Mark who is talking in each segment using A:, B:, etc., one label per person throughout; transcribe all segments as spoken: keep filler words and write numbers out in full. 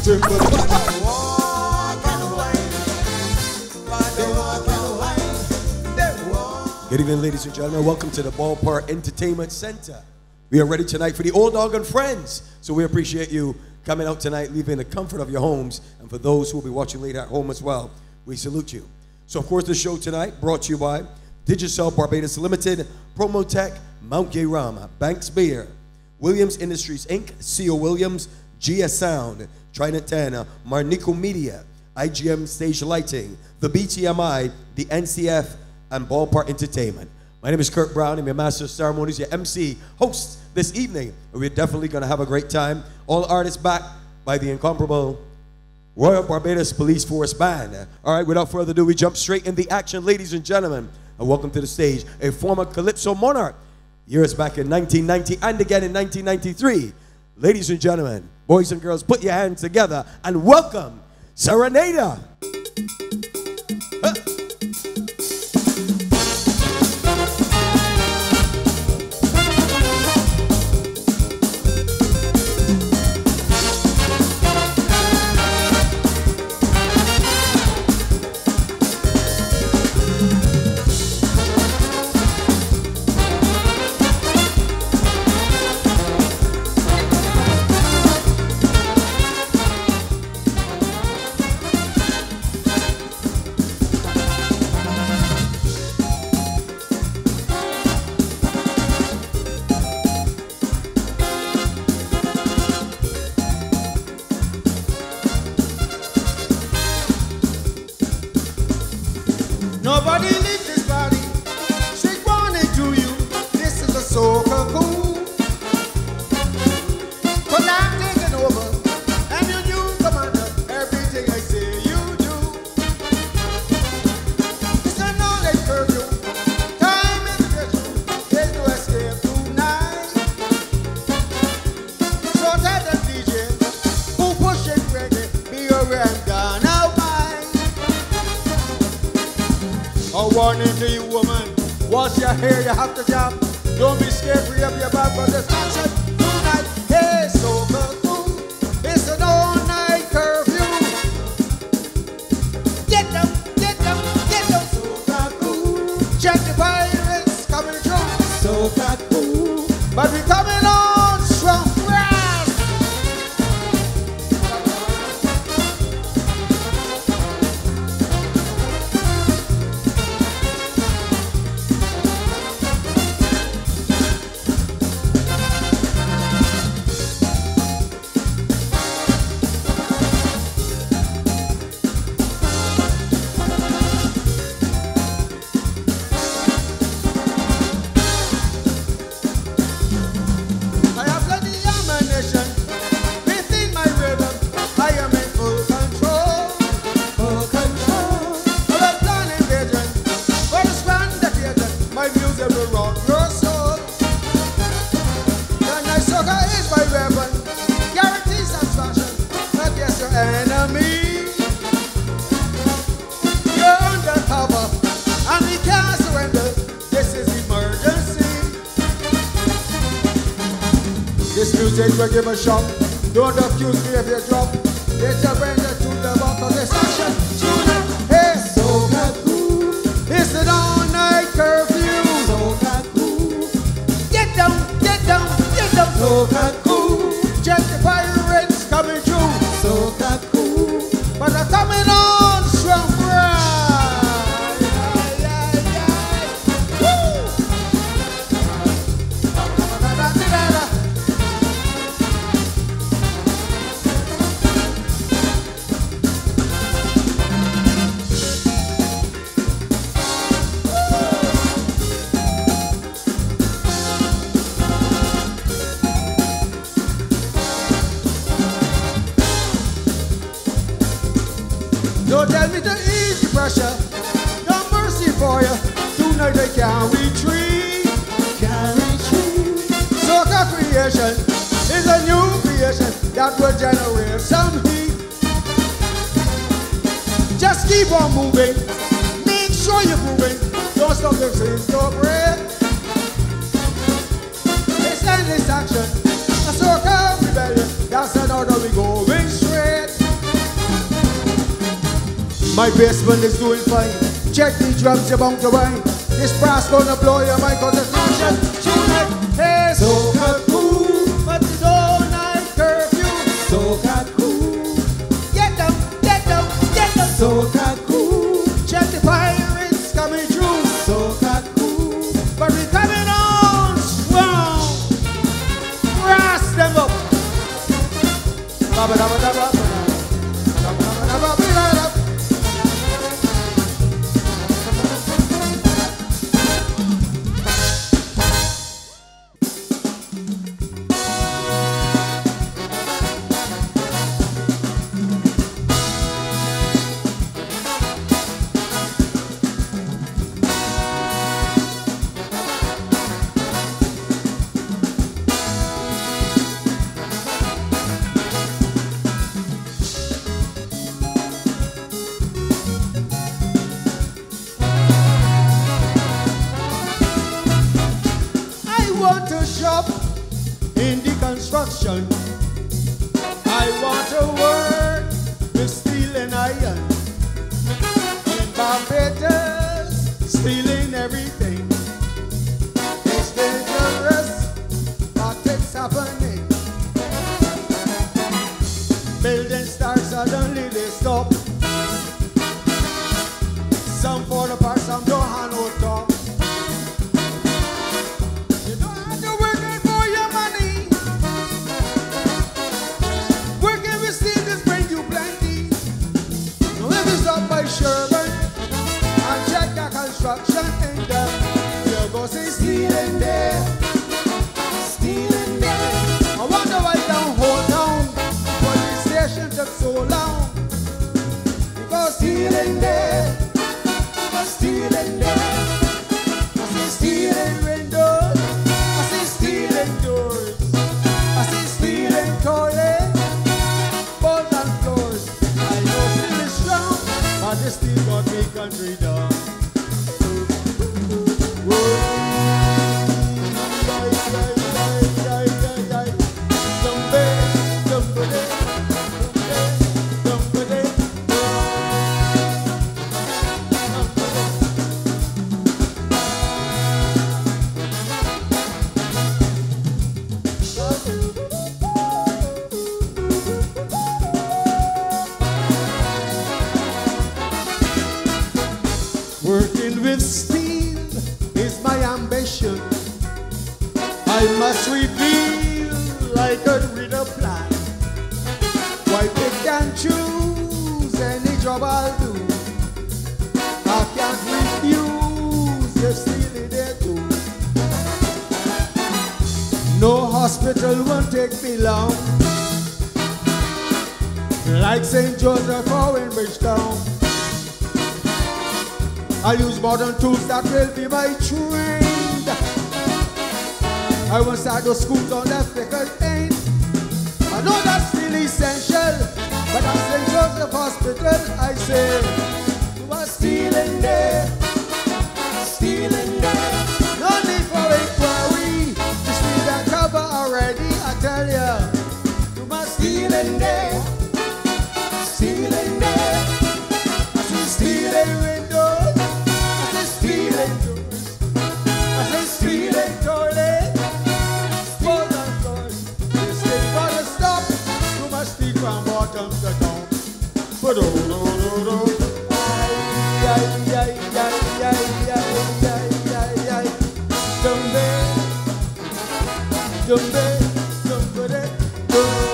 A: Timber. Good evening, ladies and gentlemen. Welcome to the Ballpark Entertainment Center. We are ready tonight for the Old Dog and Friends. So we appreciate you coming out tonight, leaving the comfort of your homes. And for those who will be watching later at home as well, we salute you. So, of course, the show tonight brought to you by Digicel Barbados Limited, Promotech, Mount Gay Rama, Banks Beer, Williams Industries Incorporated, C O Williams, G S Sound, Trident ten, Marnico Media, I G M Stage Lighting, the B T M I, the N C F, and Ballpark Entertainment. My name is Kirk Brown. I'm your Master of Ceremonies, your M C, host this evening. We're definitely going to have a great time. All artists backed by the incomparable Royal Barbados Police Force Band. All right, without further ado, we jump straight in the action, ladies and gentlemen. And welcome to the stage, a former Calypso monarch, years back in nineteen ninety and again in nineteen ninety-three. Ladies and gentlemen, boys and girls, put your hands together and welcome Serenada. Huh.
B: Nobody leave this body. Shake one and do you. This is a soca cool. Cause I'm taking over. And you new commander. Everything I say you do. It's a knowledge curfew. Time is pressure. There's no escape tonight. So tell the D J who pushing reggae. Be aware and gone out mine. A warning to you, woman. Wash your hair, you have to jump. Don't be scared, free up your back for this action tonight. Hey, soca cool. It's an all-night curfew. Get them, get them, get them. Soca cool. Check the pirates coming through. Soca cool. But we coming on strong. This music will give a shock. Don't accuse me if you drop. It's a ranger to the back of this action. Tune up. Hey, soca cool. It's an all-night curfew. Soca cool. Get down, get down, get down. Soca cool. Check the pirates coming through. Soca cool. But they're coming on strong. Don't tell me to ease the pressure. No mercy for you. Tonight they can't retreat. Can't retreat. Soca creation is a new creation that will generate some heat. Just keep on moving. Make sure you're moving. Don't stop the things, don't break. It's endless action. A soca rebellion. That's another we going straight. My basement is doing fine. Check the drums, you're bound to wine. This brass gonna blow your mind, cause it's not just tonight. Hey, soca cool, but it's all night curfew. Soca cool. Get them, get them, get them. Soca cool. Check the pirates coming through. Soca cool. But we coming on strong. Brass them up. Ba ba da ba da ba. I want to work with steel and iron. In Barbados, stealing everything. It's dangerous, but it's happening. Building starts suddenly they stop. Some fall apart, some don't have no top. You don't have to work it for your money. Working with steel just bring you plenty. So if you stop by Sherman and check the construction in there, you go see steel in there, steel in there. I wonder why down whole town police station took so long. Because steel in there, steel in there. I see steel in windows, I see steel in doors, I see steel in toilets, walls and floors. I know steel is strong, but this steel got me country down. Working with steel is my ambition. I must reveal like a reader plan. Why pick and choose any job I'll do? I can't refuse if steel is there too. No hospital won't take me long, like Saint Joseph or in Bridgetown. I'll use modern tools that will be my trade. I won't start those schools on that thicker thing. I know that's still essential, but at Saint Joseph Hospital, I say, you are steel in there, steel in there. No need for inquiry, the steel that cover already, I tell you. You must steel in there, steel in there. I see steel in windows, steel in doors, I say steel in toilet, walls and floors. This thing gotta stop. You must steal from bottom to top. But oh no no no. Ay ay ay ay ay ay ay ay ay. Dumbe, dumbe, dumbe, dumbe.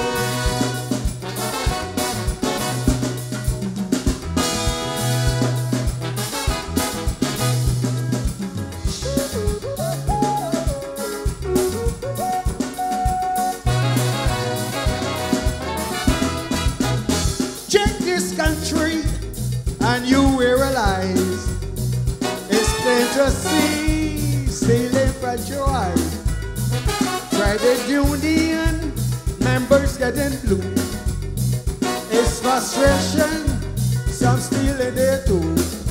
B: Country and you will realize it's plain to see stealing from your eyes. Private union members getting blue. It's frustration, some stealing there too.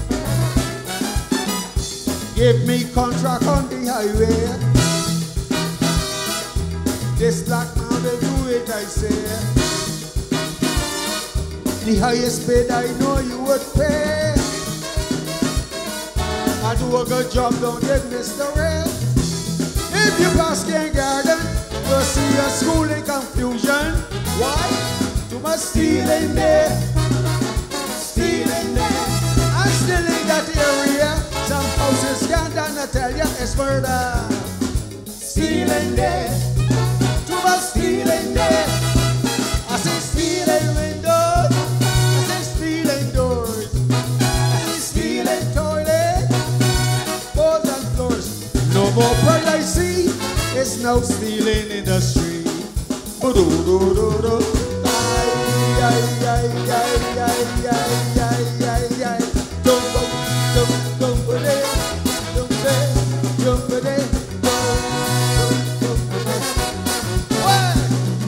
B: Give me contract on the highway. This black man will do it, I say. The highest paid I know you would pay. I do a good job, don't get Mister Red. If you pass kindergarten, you'll see your school in confusion. Why? Too much stealing there, stealing there. I'm still in that area. Some houses can't I tell you it's murder. Stealing there, too much stealing there. I say stealing windows, I say stealing doors, I say stealing toilets, walls and floors. No more pride I see, it's now stealing in the street. Do-do-do-do-do. Ay, ay, ay, ay, ay, ay, ay, ay, ay. Don't go, don't, don't put it, don't put it, don't put it, don't, don't put it. What?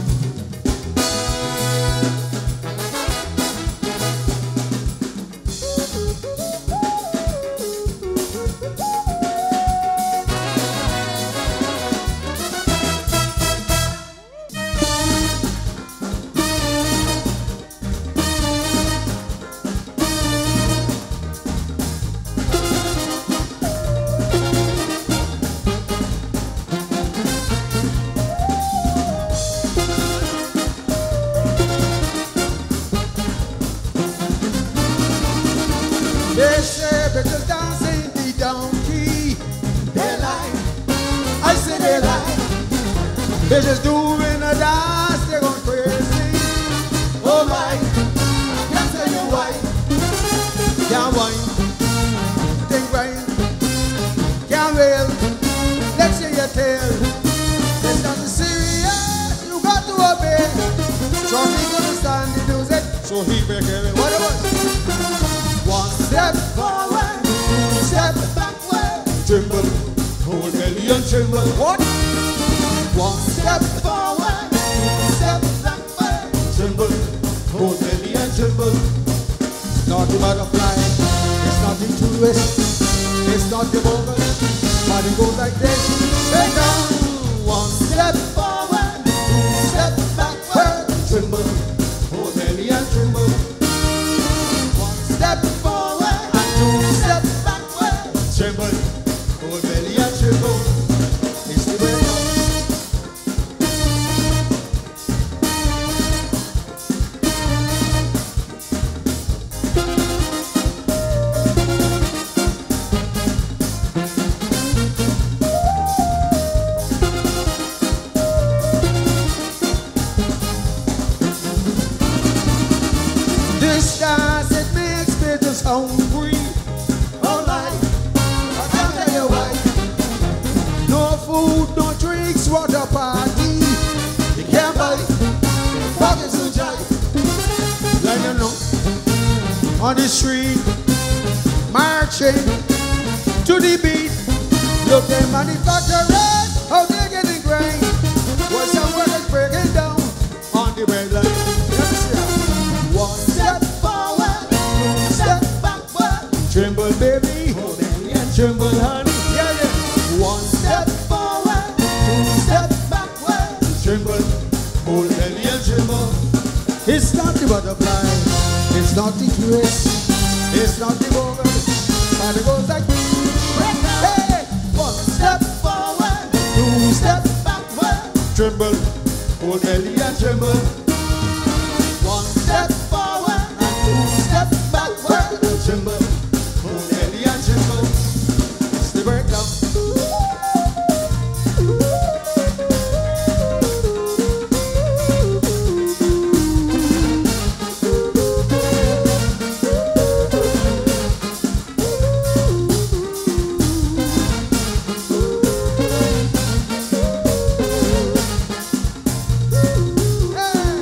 B: They say because dancing the donkey, they lie. I say they lie. They're just doing a dance, they're going crazy. Oh my, can't tell you why. Can't whine, think right, can't wail. Let's hear your tale. It's not serious, you got to obey. Shorty gonna stand the music, so he make it. What it was? One step forward, two step backward. Tremble, whole belly and tremble. What? One step forward, two step backward. Tremble, whole belly and tremble. It's not the butterfly, it's not the tourist, it's not the bogus, but it goes like this. Take down. One step forward, two step backward. Tremble, whole belly and tremble. Step forward and two step backward. Tremble, whole belly and tremble. It's the way. This dance it makes me just hungry. All night, I can't tell you why. No food, no drinks, what a party. You can't buy pockets of joy. Like you know, on the street, marching to the beat. Look at manufacturers, how they getting grain. Well, someone is breaking down on the red line. Let me see that. One step forward, two step backward. Tremble, baby, hold belly and tremble, honey. Yeah, yeah. One step forward, two step backward. Tremble, hold belly and tremble. It's not the butterfly, it's not the twist, it's not the bogus, but it goes like this. Hey, one step forward, two step backward. Tremble, hold belly and tremble. One step forward and two step backward. Tremble, hold belly and tremble. It's the breakdown. Hey.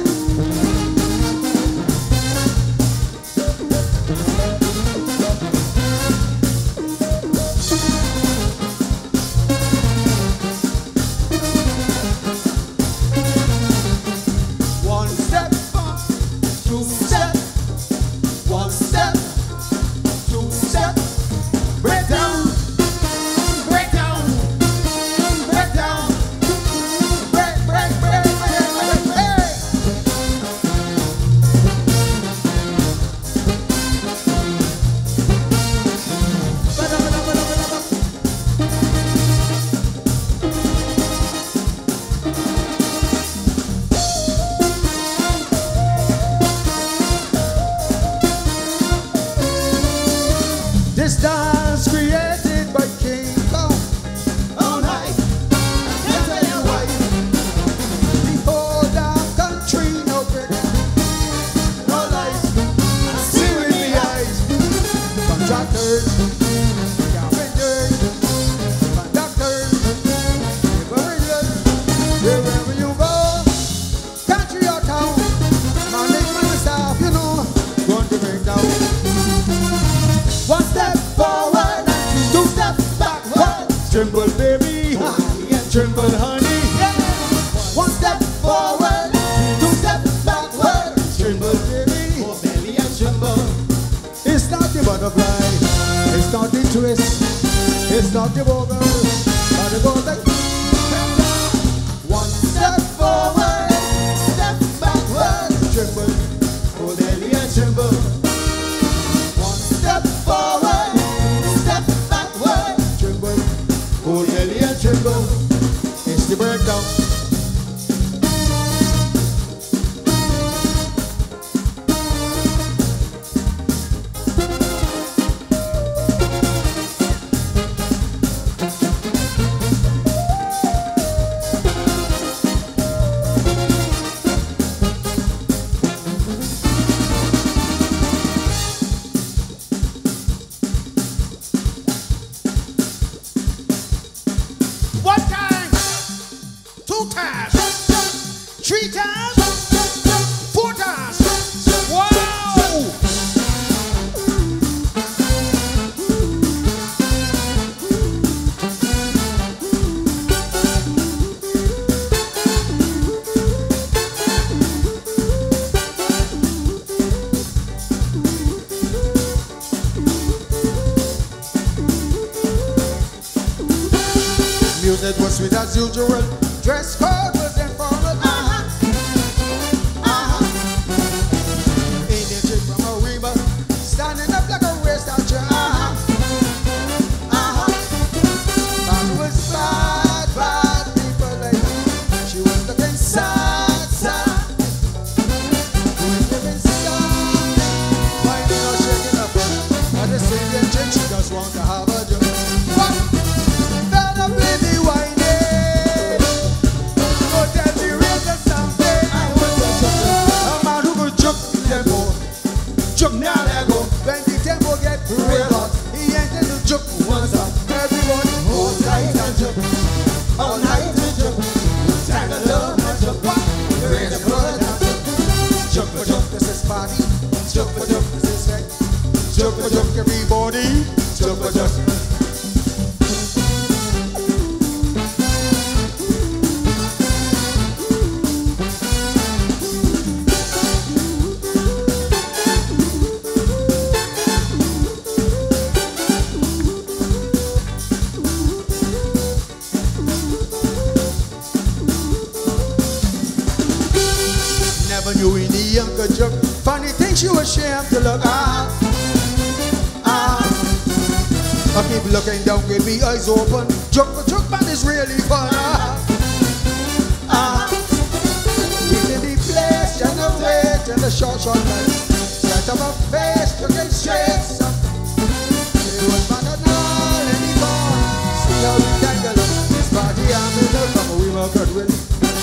B: dance created by King Kong. All night, can't tell you why. The whole damn country no break, no lies. See with the eyes. Contractors, carpenters, conductors, laborers, wherever you go, country or town, management staff, you know, going to break down. One step forward, two steps backward. Tremble, baby, and tremble, honey. One step forward, two steps backward. Tremble, baby, oh belly and tremble. It's not the butterfly, it's not the twist, it's not the boggle, but it goes like one step forward, step backward. Tremble, oh belly and tremble. One step forward, step backward. Tremble, oh belly and tremble. It's the breakdown.
C: One time, two times, three times, four times. Wow!
B: Music was sweet as usual. Dress code was informal. Uh-huh. Uh-huh. Indian chick from Aruba, standing up like a race statue. Uh-huh. Uh-huh. That was bad, bad people like. She was looking sad, sad. She was looking sad. Why you not shaking up? But this Indian chick, she just want to have a joke. What? Fed up with the whining. Go tell the real to something. I want to jump. A man who could jump the tempo. Jump now, let go. When the tempo get real hot, he ain't in the jump once up. Everybody hold tight and jump. All night and jump. Tangle up and jump. Raise your blood and jump. Jump for jump, this is party. Jump for jump, this is sex. Jump for jump, everybody. Jump for jump. Never knew Indian could jump. Funny thing, she was ashamed to look. Ah, ah. I keep looking down with me eyes open. Jump for jump, man, is really fun. Ah, ah. In the place, and the wait, and the short, short light. Set up a face, looking straight. Son. It was fun and all, and he gone. See how we tangle up. This party, I'm in the from we were good with.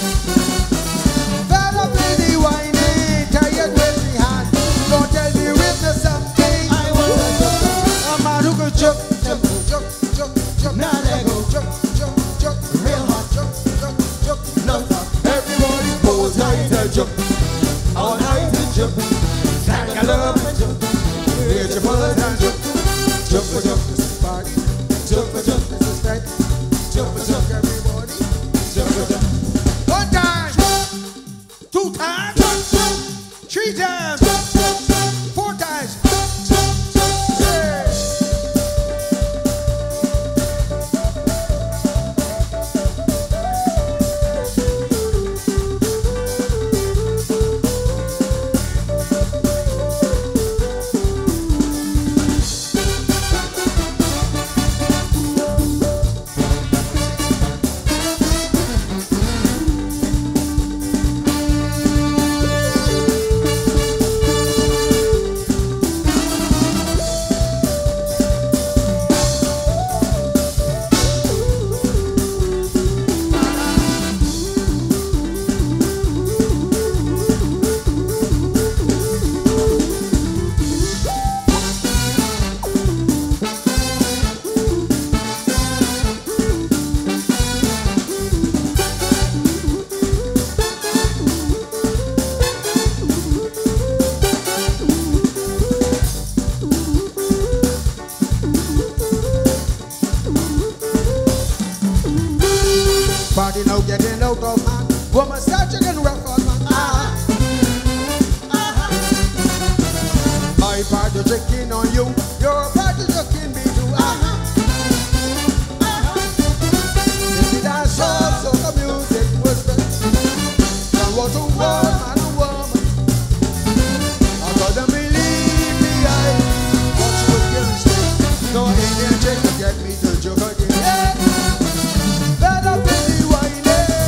B: Fed up with the whining, tired with the hand. Don't tell the witness something. I want to jump. A man who could jump, jump, jump, jump, jump. Now let go. Jump, jump, jump. Real hot. Jump, jump, jump. No stop. Everybody pose night and jump. All night and jump. Tangle up and jump. Raise your foot and jump. Jump for jump, this is party. Jump for jump, this is night. Jump for jump, everybody. Jump for jump. One time.
C: Two times, three times, four times.
B: Yeah. party checking on you. Your party checking me too. Uh-huh. Uh-huh. Maybe that's all, so the music was best. Now what a woman, a woman. I couldn't believe me, I thought she was getting straight. No Indian chick to get me to joke again. Yeah. Better be the wine.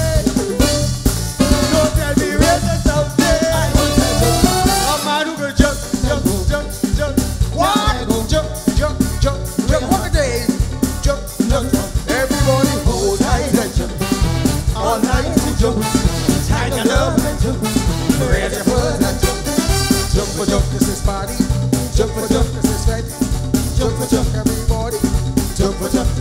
B: Don't tell me where to stop there. I will tell you. A man who will jump, jump, jump, jump. What? Jump, jump, jump, jump. What a day. Jump, jump. Everybody hold tight and jump. All night to jump. Tight and love and jump. Raise your foot and jump. Jump for jump, this is party. Jump for jump, this is right. Jump for jump, everybody. Jump for jump.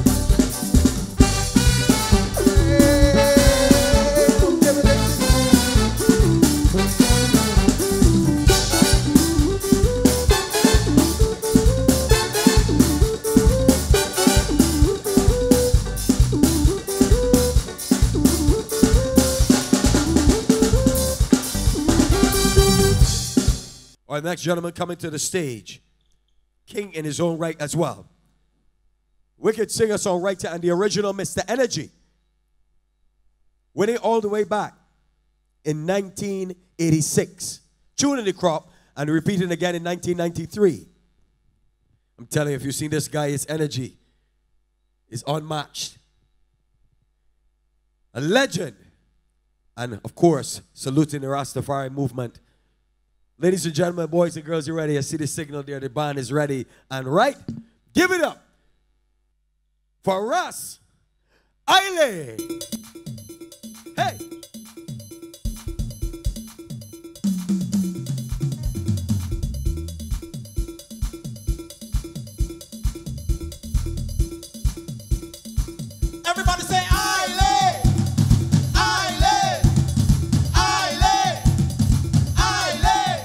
A: Our next gentleman coming to the stage, king in his own right as well. Wicked singer-songwriter and the original Mister Energy. Winning all the way back in nineteen eighty-six. Tune in the crop and repeating again in nineteen ninety-three. I'm telling you, if you've seen this guy, his energy is unmatched. A legend. And of course, saluting the Rastafari movement. Ladies and gentlemen, boys and girls, you ready? I see the signal there. The band is ready. And right, give it up for Ras Aile. Hey.
C: Everybody say Aile. Aile. Aile. Aile.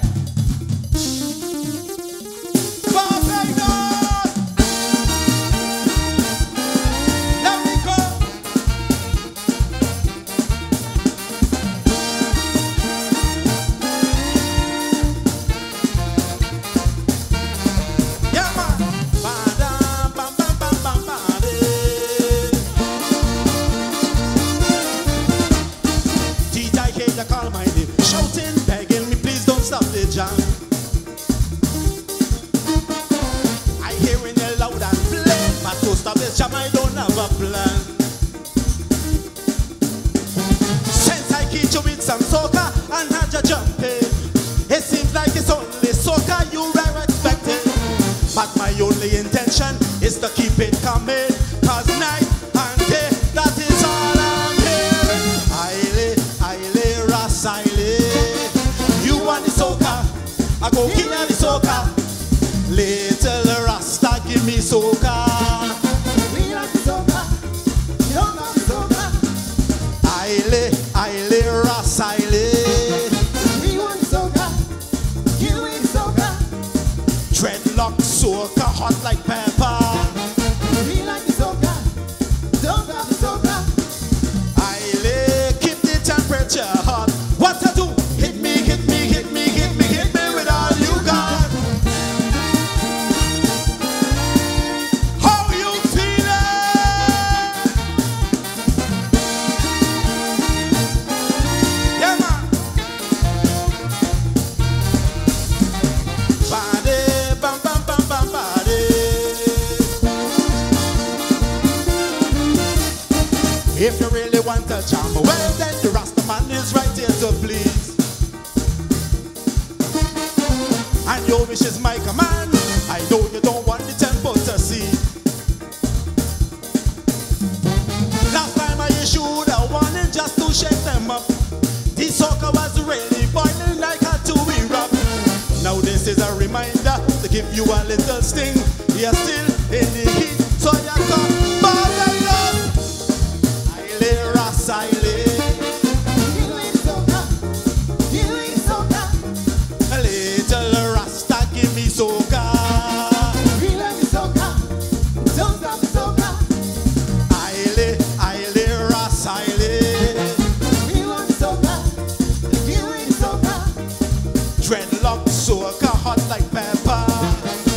C: Barbados. Let me go. Yeah, man. Ba-dam, bam, bam, bam, bam, bam, eh. D J came to call my name, shouting, begging me, please don't stop the jam. I hearing it loud and plain, but to stop this jam, I don't have a plan. Since I keep you with some soca and had you jumping, it seems like it's only soca you were expecting. But my only intention is to keep it coming, cause night and day, that is all I'm hearing. Aile, Aile, Ras Aile. You want the soca, I go give you the soca. Little Rasta, give me soca. We like the soca, you don't like the soca. Aile, Aile, Ras Aile. We want the soca, you want the soca. Dreadlock soca, hot like pepper. We like the soca, don't like the soca. Aile, keep the temperature hot. What to do? Hit me, hit me, hit me, hit me, hit me with all you got. How you feeling? Yeah, man. Body, bam, bam, bam, bam, body. If you really want to jam, well then the Rasta man is right here to please. And your wish is my command. I know you don't want the tempo to see. Last time I issued a warning just to shake them up. The soca was really boiling like a two-wee rub. Now this is a reminder to give you a little sting. You're still in the heat, so you come Barbados. Aile, Ras Aile. You ain't soca, you ain't soca. A little Rasta, give me soca. We love the soca, don't stop the soca. Aile, Aile, Ras Aile. We want the soca, you ain't soca. Dreadlock soca, hot like pepper.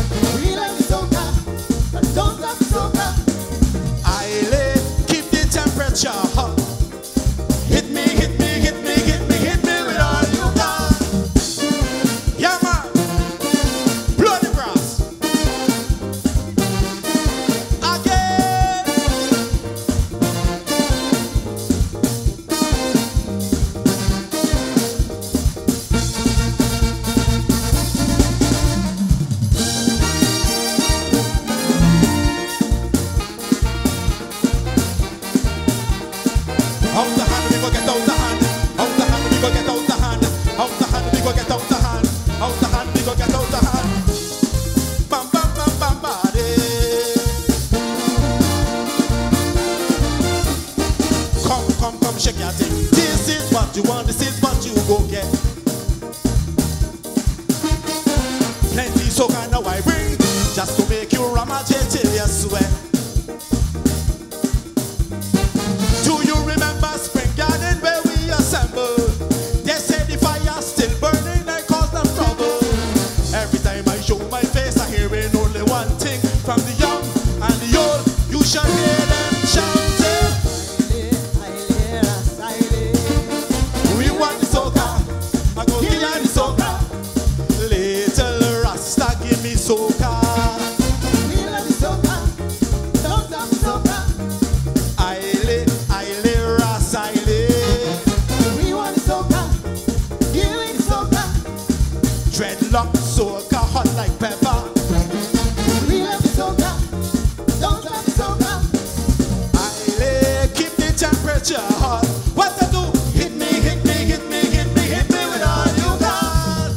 C: you want, this is what you go get. Plenty soca now I bring, just to make you ramage till you sweat. Do you remember Spring Garden where we assembled? They said the fire still burning, I cause them trouble. Every time I show my face, I hearing only one thing from the young and the old. You shall hear them shouting. We want the soca, I go give you the soca. Little Rasta, give me soca.
B: We love the soca, don't stop the soca.
C: Aile, aile, Ras, aile.
B: We want the soca, give me the soca.
C: Dreadlock, soca, hot like pepper.
B: We love the soca, don't stop the soca.
C: Aile, keep the temperature hot. What to do? Hit me, hit me, hit me, hit me, hit me with all you got.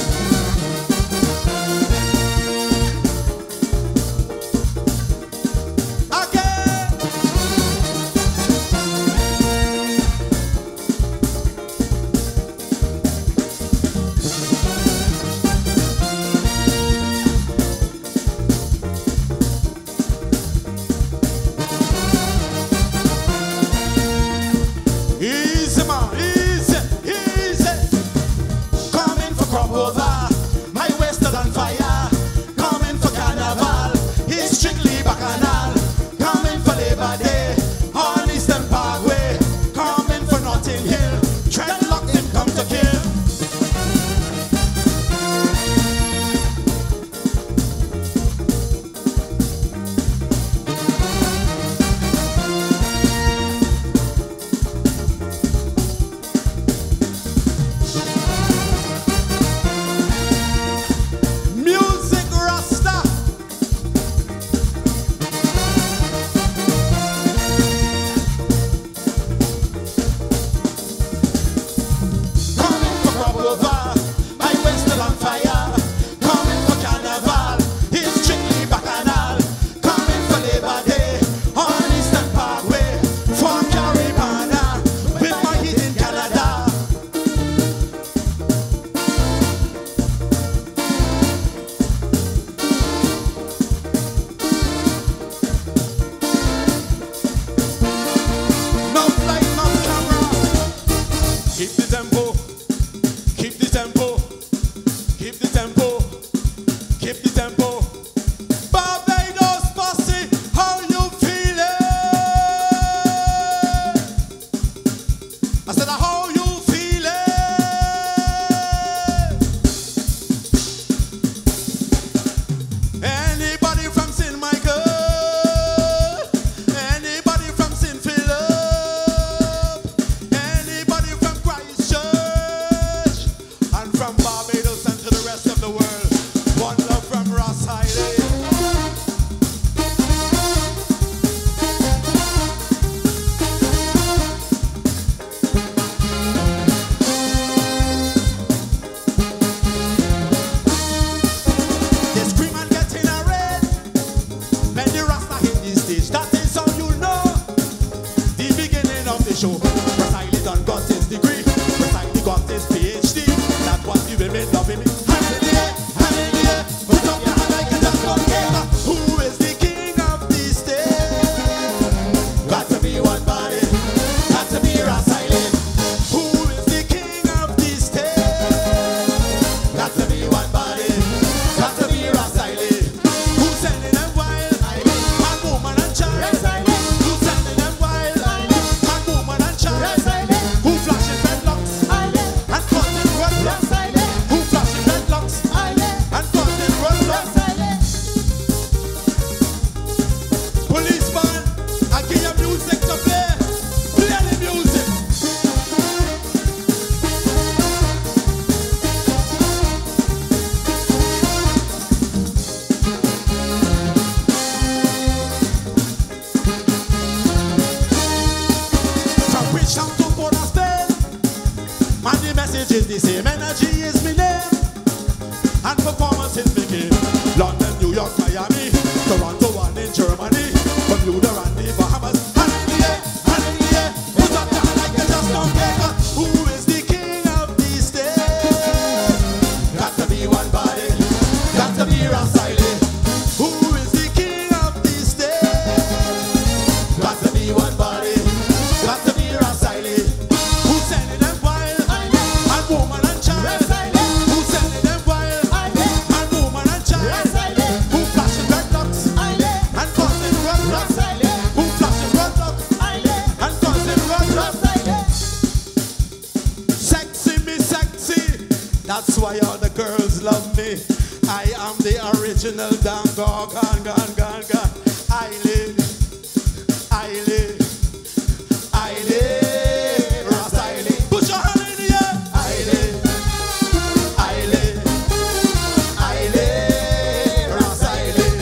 C: Again. Easy man, easy, easy. Coming for crop over, my waist is on fire. Coming for carnival, it's strictly bacchanal. Coming for Labor Day, on Eastern Parkway. Coming for Notting Hill, dreadlock him come to kill. Music Rasta. Coming for crop over, my waist is on fire. Coming for carnival, it's strictly bacchanal. Coming for Labor Day, on Eastern Parkway. For Caribana, with my hit in Canada. No flight, no camera. Keep the tempo, keep the tempo, keep the tempo, keep the tempo. Barbados posse, how you feeling? I said, how you feeling? Anybody from Saint Michael? Anybody from Saint Philip? Anybody from Christchurch? And from Barbados and to the rest of the world. One love from Ross Island. They scream and get in a red. When the Rasta hit the stage, that is how you know the beginning of the show. Precisely done got his degree, precisely got his PhD. That was the women loving me. Hand in the air, hand in the air, put up your hand like you just don't care. Who is the king of the stage? Got to be one body, got to be Ras Island. Who is the king of the stage? Got to be one body, got to be Ras Island. Who's sending them wild? Man, woman and child. Who's sending them wild? Man, woman and child. Who flashing dreadlocks and cutting roadblocks? Who flashing dreadlocks all the girls love me. I am the original damn dog. Gone, gone, gone, gone. I live, I live, I live. Ras I live. Put your hand in the air. I live, I live, I live. Ras I live.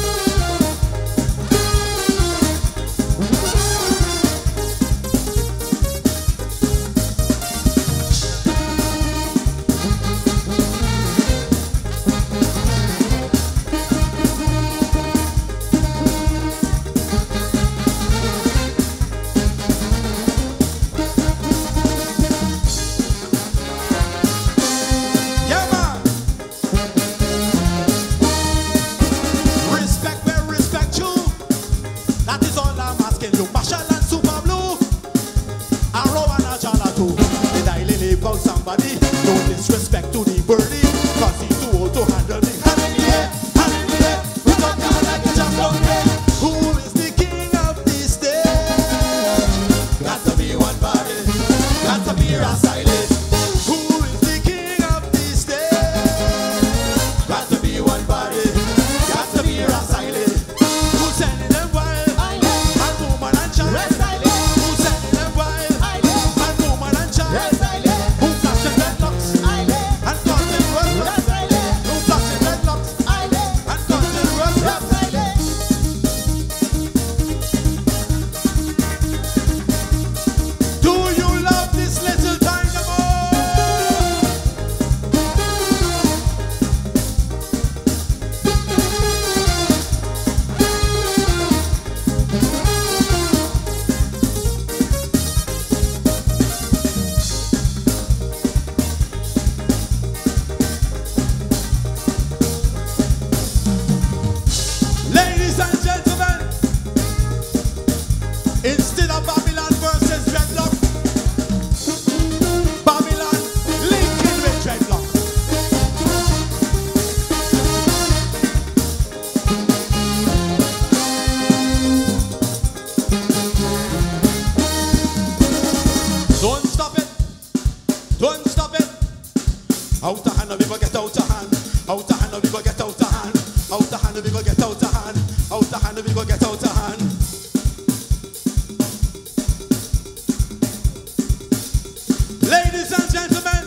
C: Yeah, man. Respect where respect you. That is all I'm asking you. Marshall and Super Blue. And Rowan and Jala too. Did I live about somebody? No disrespect to the birdie. Cause he's too old to handle me. Hand in the air, hand in the air. We got down like a jump down there. Who is the king of the stage? Got to be one body. Got to be Ras I live. Who is the king of the stage? Got to be one body. Got to be Ras I live. Who's sending them wild? And woman and child. Who's sending them wild? And woman and child. Who flashing dreadlocks? And causing rust? Who flashing dreadlocks? And causing rust? Do you love this little tiny boy? Ladies and gentlemen, instead of Babylon versus Dreadlock, Babylon linking with Dreadlock. Don't stop it. Don't stop it. Out of hand, we go get out of hand. Out of hand, we go get out of hand. Out of hand, we go get out of hand. Out of hand, we go get out of hand. Ladies and gentlemen,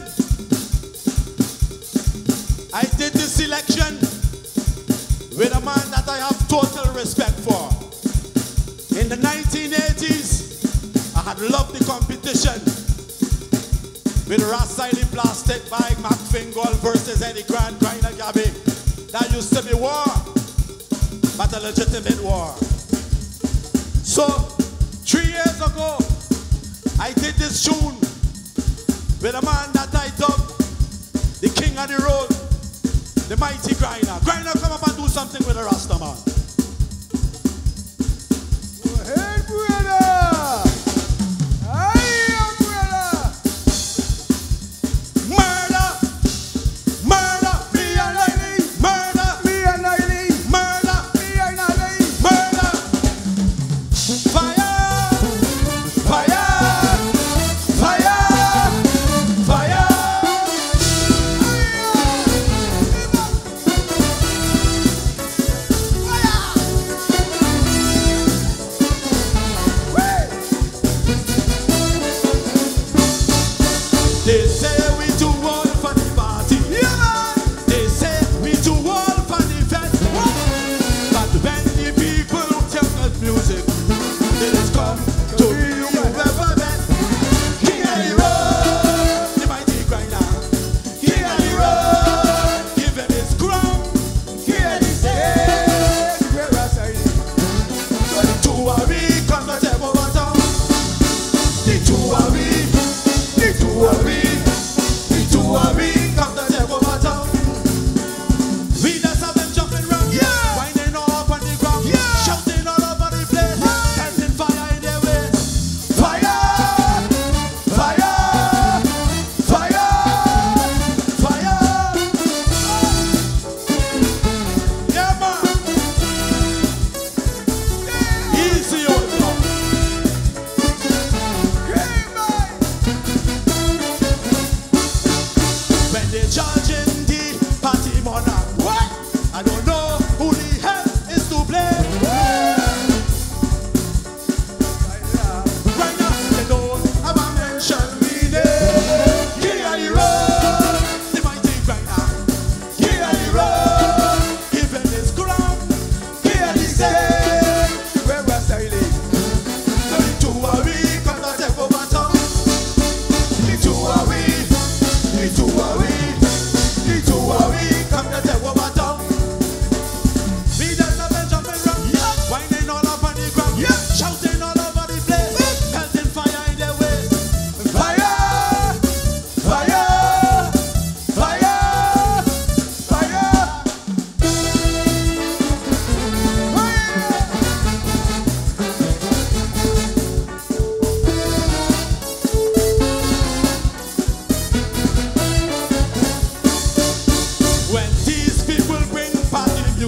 C: I did this selection with a man that I have total respect for. In the nineteen eighties, I had loved the competition with Ras I Live Plastic by Mac Fingal versus Eddie Grant, Griner Gabby. That used to be war, but a legitimate war. So, three years ago, I did this tune with a man that I dubbed the king of the road, the mighty Griner. Griner, come up and do something with the Rasta man.
B: Hey, brother! Hey, brother!
C: Murder! Murder!
B: Me and Eileen!
C: Murder!
B: Me and Eileen!
C: Murder!
B: Me and Eileen!
C: Murder! Fire! Fire! Fire! Fire!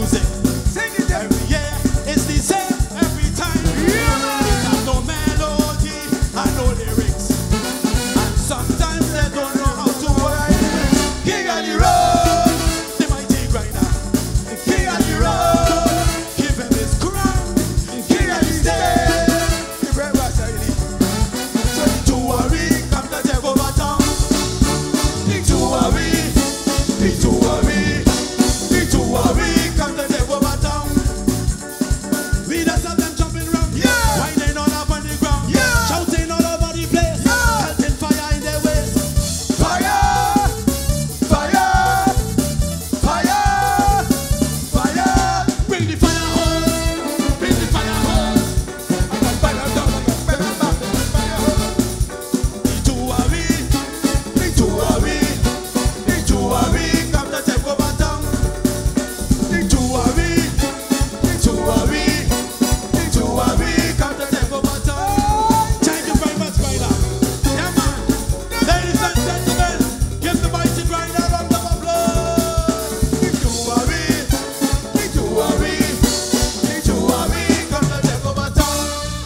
C: music.
B: Sing it, yeah.
C: Every year it's the same every time. It has no melody and no lyrics, and sometimes they don't know how to work. King of the road, the mighty grinder. King of the road, give him his crown. King of the stage,
B: The great Rasta Elite.
C: to worry, come to take over town. To worry, to worry, to worry, come to take over town. We just have them jumping around,
B: Yeah.
C: whining all up on the ground,
B: Yeah.
C: shouting all over the place,
B: Yeah.
C: melting fire in their waist.
B: Fire! Fire! Fire! Fire!
C: Bring the fire home, bring the fire home.
B: Fire down, fire back, fire home.
C: To worry, to worry, to worry, come to take over town. To worry, to worry, to worry, come to take over town. Thank you very much, Grinder. Yeah, man. Ladies and gentlemen, give the mighty Grinder a round of applause. To worry, to worry, to worry, come to take over town.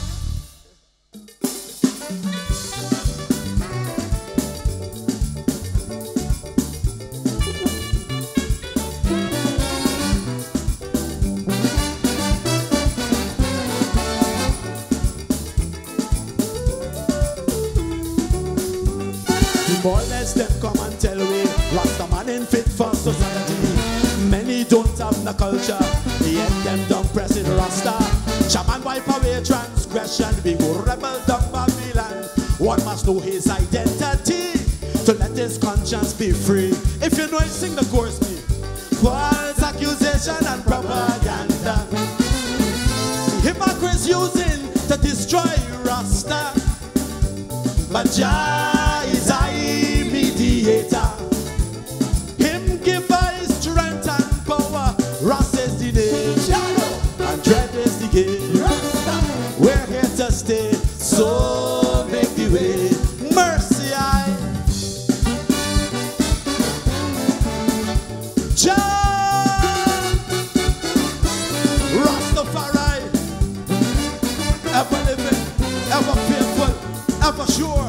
C: The boys them come and tell we Rasta man ain't fit for society. Many don't have the culture, yet them don't press it Rasta. Shaman wipe away transgression, we go rebel down Babylon. One must know his identity to let his conscience be free. If you know it, sing the chorus me. False accusation and propaganda, hypocrites using to destroy Rasta. But Jah is a mediator. Him give us strength and power. Rasta is the name, and dread is the game. We're here to stay, so make the way. Mercy, I. Jah, Rastafari, ever living, ever faithful, ever sure.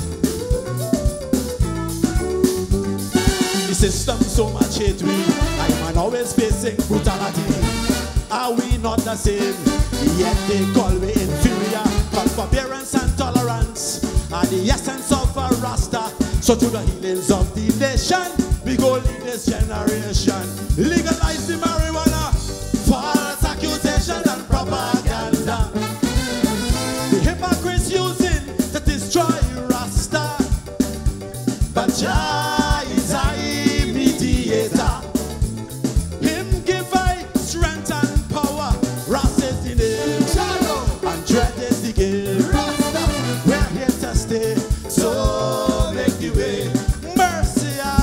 C: The system so much hate we, I man always facing brutality. Are we not the same? Yet they call me inferior. But forbearance and tolerance are the essence of a Rasta. So to the healings of the nation, we go lead this generation. Legalize the marijuana, false accusation and propaganda. The hypocrites using to destroy Rasta. But Jah is a mediator. Him give I strength and power. Rasta is the name, and dread is the game. We're here to stay, so make the way. Mercy, I.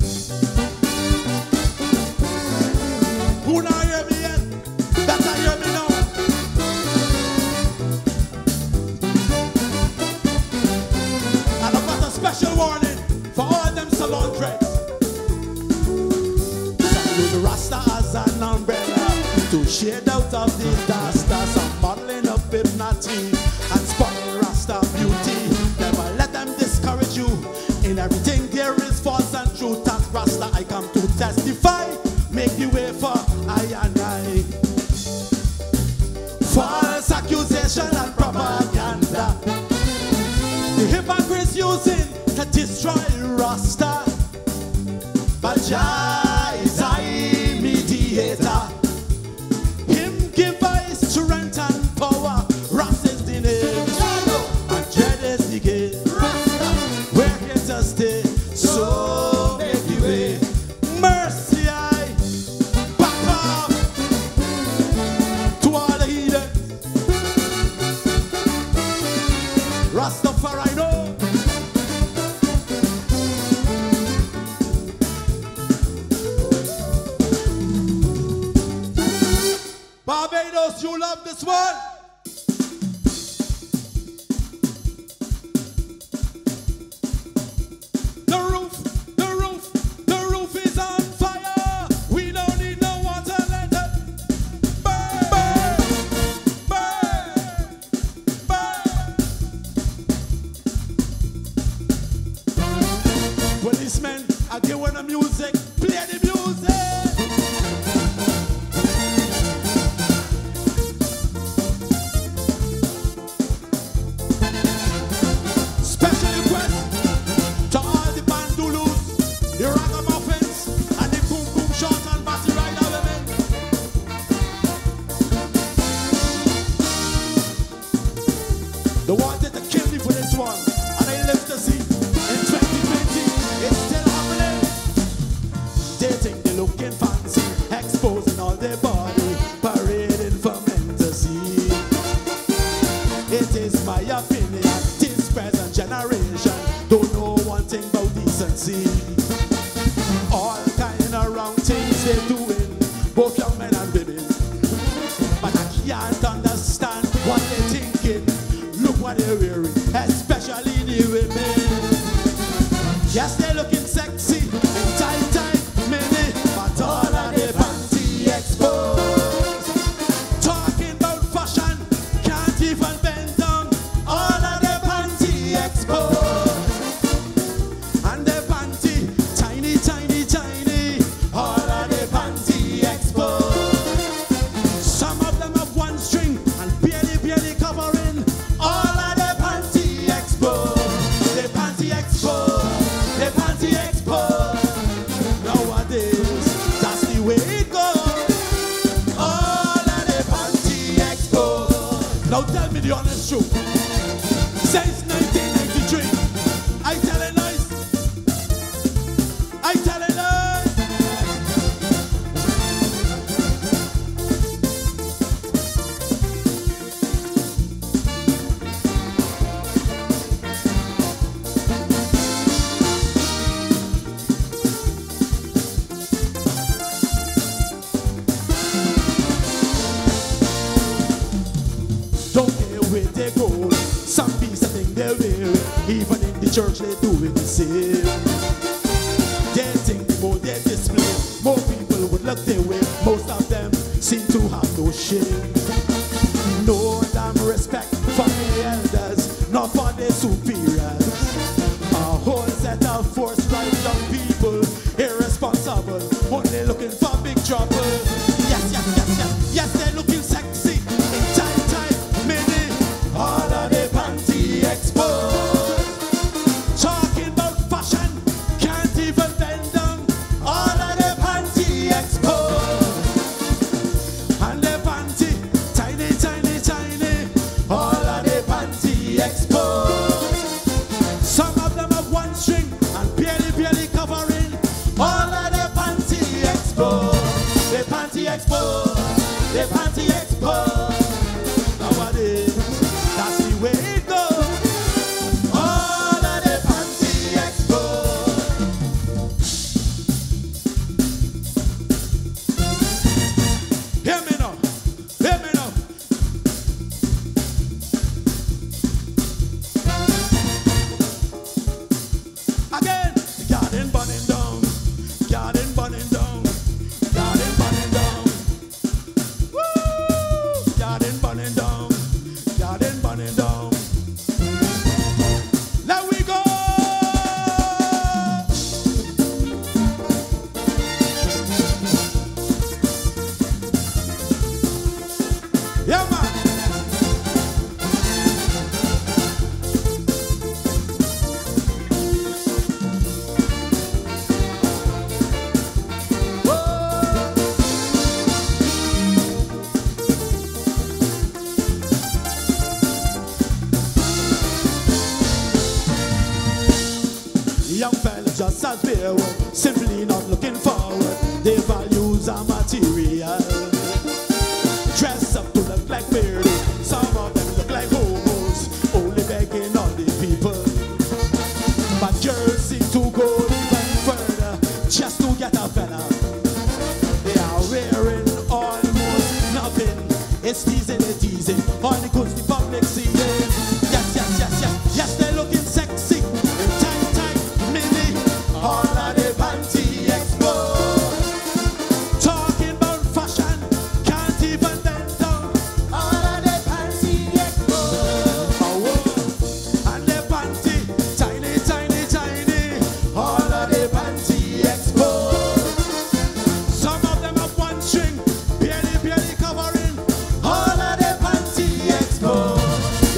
C: Who not hear me yet? Better hear me now. And I've got a special warning for all them salon dreads. Some use Rasta as an umbrella to shade out of the dust. Some modeling up hypnotic and spoiling Rasta beauty. Never let them discourage you. In everything there is false and truth. As Rasta I come to testify. Make the way for I and I. False accusation and propaganda. The hypocrites using to destroy Rasta. But Jah is a mediator. Him give us strength and power. Rasta is the name, and dread is the game. We're here to stay, so make the way. Mercy, I back off to all the heathen. Rastafari, no. Barbados, you love this one. The roof, the roof, the roof is on fire. We don't need no water, let it looking fancy, exposing all their body, parading for men to see. It is my opinion, this present generation don't know one thing about decency. All kind of wrong things they're doing, both young men and women. But I can't understand what they're thinking. Look what they're wearing, especially the women. Yes, they're looking sexy, tight, tight, mini, but all of their panty exposed. Talking about fashion, can't even bend down, all of their panty exposed. And their panty, tiny, tiny, tiny, all of their panty exposed. Some of them have one string and barely, barely covering, all of their panty exposed. Their panty exposed. Their panty exposed. Nowadays, that's the way it goes. All of their panty exposed. Now tell me the honest truth. Since nineteen ninety-three, I tell it lies. I tell it lies. Don't care where they go. Some piece of thing they wear. Even in the church they do it the same. They think the more they display, more people would look their way. Most of them seem to have no shame. No damn respect for the elders, not for their superiors. A whole set of force right young people, irresponsible, only looking for big trouble. Yes, yes, yes, yes, yes, they're looking sexy. In tight, tight, mini, all of their panty exposed. Talking about fashion, can't even bend down, all of their panty exposed. And their panty, tiny, tiny, tiny, all of their panty exposed. Some of them have one string and barely, barely covering, all of their panty exposed. Their panty exposed. Their panty exposed. Nowadays, that's the way it goes. All of their panty exposed. Hear me now. Hear me now. Again, garden burning down. Garden burning down. Garden burning down. Woo! Garden burning down. Garden burning down. Let we go. Yeah, man. Young fellas just as wayward, simply not looking forward. Their values are material. Dress up to look like weirdo. Some of them look like homos, only begging all the people. But girls seem to go even further, just to get a fella. They are wearing almost nothing. It's teasing, it's teasing, all the goods the public seeing. Yes, yes, yes, yes, yes, they're looking sexy. Tight, tight, mini, all of their panty exposed. Talking about fashion, can't even bend down, all of their panty exposed. Oh, and their panty, tiny, tiny, tiny, all of their panty exposed. Some of them have one string, barely, barely covering, all of their panty exposed.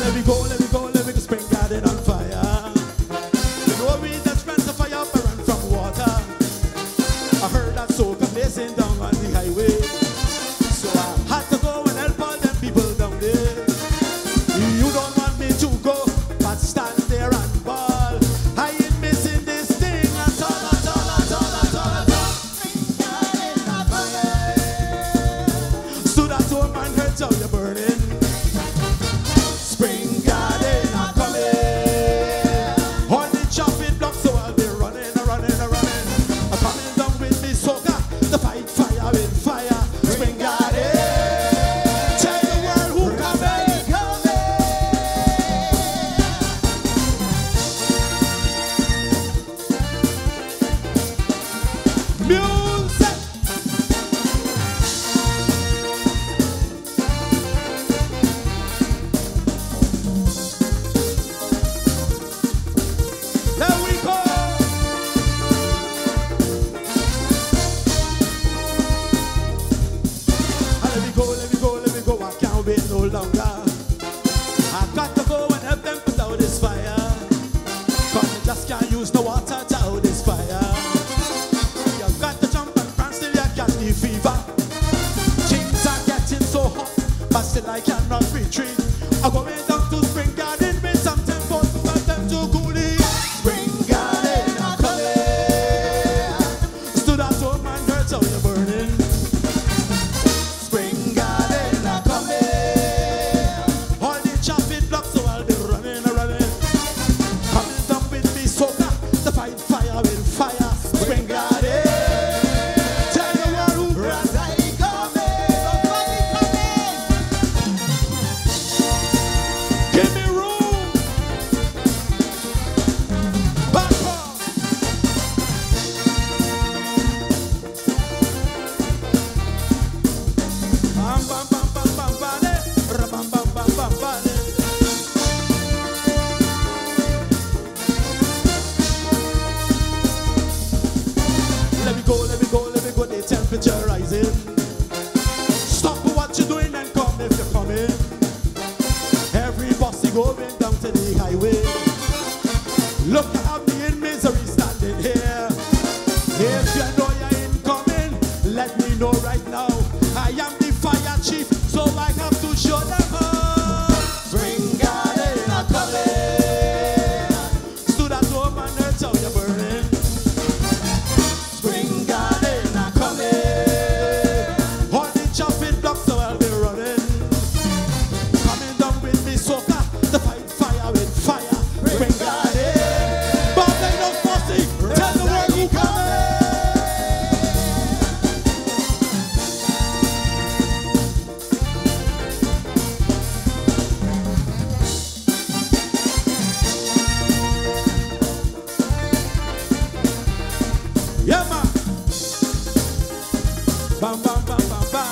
C: let me go, let me go, let me go, Spring Garden on fire. You know we just ran to fire up and run from water. I heard that soca blazing down on the highway. So I had to go and help all them people down there. You don't want me to go, but stand there and ball. I ain't missing this thing at all, at all, at all, at all, at all. Stood at home and heard how you're burning. Spring Garden are coming. On the chopping block, so I'll be running, running, running. I'm coming down with me soca to fight fire with fire. Spring Garden, tell the world who coming, coming. Music. There we go. Ah, let me go, let me go, let me go. I can't wait no longer. I got to go and help them put out this fire. Cause they just can't use the water to out this fire. You've got to jump and prance till you catch the fever. Things are getting so hot, but still I cannot retreat. I'm going down to Spring Garden with some tempo to help them to cool it. Spring Garden are coming. Stood at home and heard how you're burning. Spring Garden are coming. All the traffic blocks, so I'll be running, running. Coming down with me soca to fight fire with fire. Spring Garden, tell the world who Brazil coming, somebody coming. Give me room. Back up. Bam bam bam bam bam bam bam bam bam bam bam bam. Let me go, let me go, let me go, the temperature rising. Stop what you're doing and come if you're coming. Every bossy going down to the highway. Look at me in misery standing here. If you know you ain't coming, let me know right now. I am the fire chief, so I have to show them up. Spring Garden are coming. Stood at home and heard how you're burning. Spring Garden are coming. On the chopping block, so I'll be running. Coming down with me soca to fight fire with fire. Spring Garden, Barbados Bossy, tell the world who coming. Yeah, man. Bam, bam, bam, bam, bam.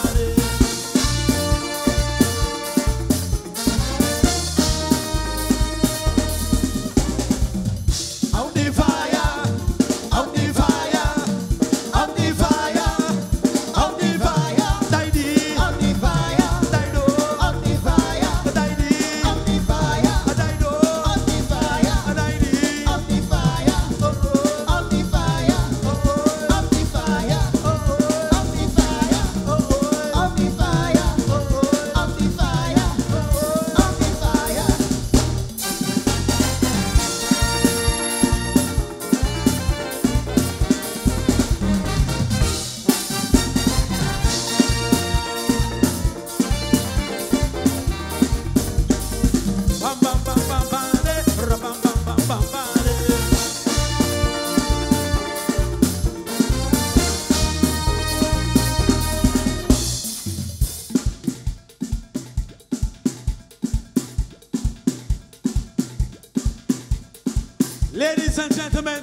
C: Out the fire, out the fire, out the fire, out the fire. Tidy, out the fire, Dido, out the fire, Tidy, out the fire, Dido, out the fire, Tidy, out the fire, oh oh, out the fire, oh oh, out the fire, oh oh, out the fire, oh oh, out the fire, oh oh, out the fire, oh oh, out the fire. Bam bam bam bam bam de, ra bam bam bam bam bam de. Ladies and gentlemen,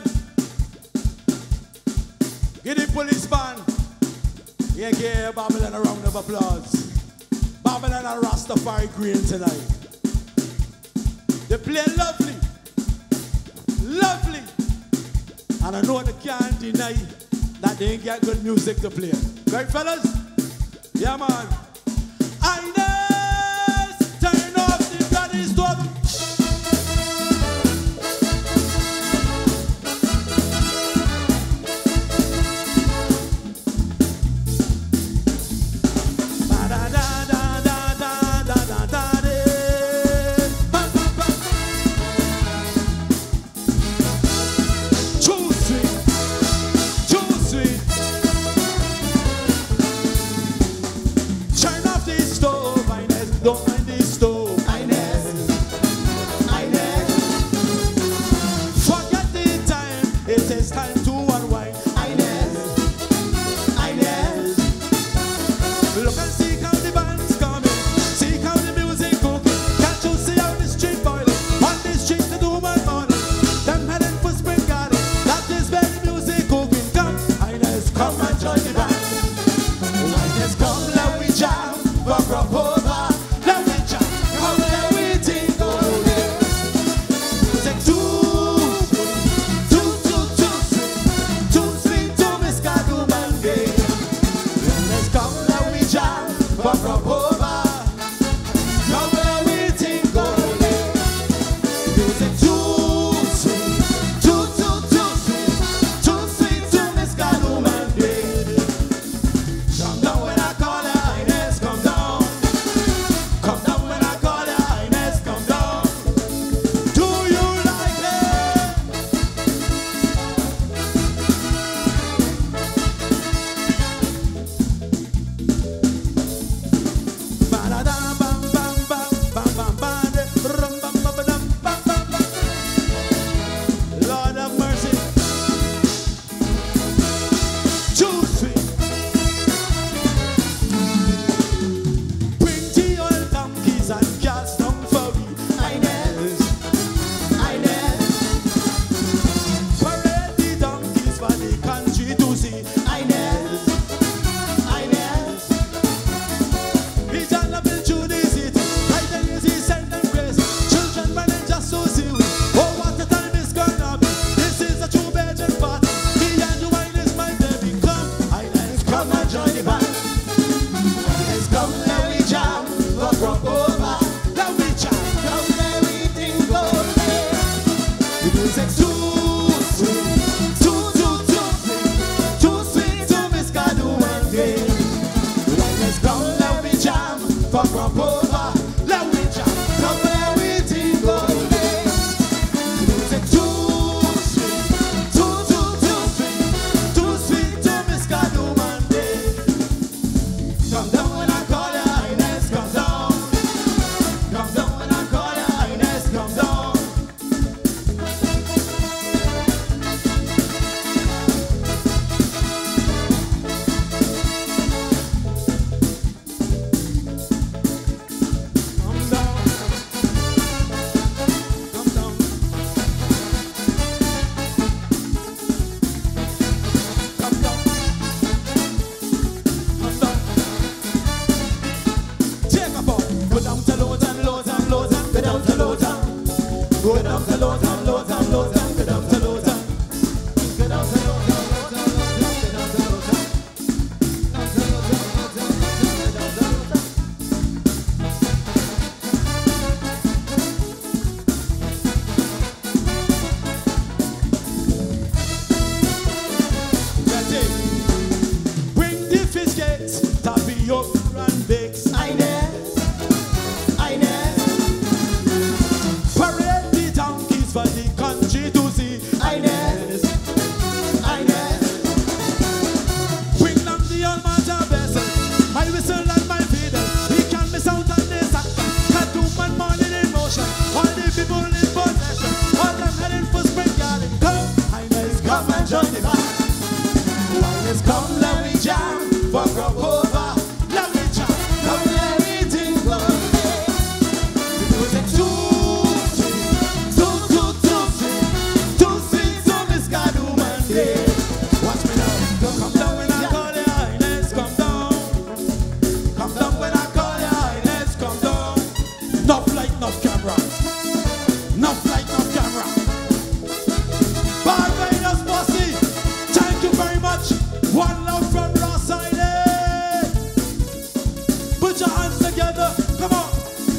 C: give the police band, yeah, give Babylon a round of applause. Babylon and Rastafari Green tonight. They play lovely, lovely. And I know they can't deny that they ain't got good music to play. Right, fellas? Yeah, man. Ines, turn off the bloody stove. Go down to low town, low town, low town, go down to low town. Go down to low town, low town, low town, go down to low town. Down to low town, low town, low town, go down to low town. That's it. Bring the fish cakes, tapioca and bakes. Ines, Ines. Parade the donkeys for the country to see. Ines, Ines. Bring down the almata vessel, my whistle and my fiddle. He can miss out on this action. Tattoo man morning in motion. All the people in possession. All them heading for spring garden. Come, Ines, come and join the band. Ines, come, let me jam for crop over. Let me jam, come let me tingle. The music too sweet, too, too, too sweet, too sweet, so Miss Carduman day. Watch me now, come down when I call your Highness, come down. Come down when I call your Highness, come down. Enough light, enough camera. Enough light, enough camera. Barbados Posse, thank you very much. One love from Ross Island. Put your hands together, come on.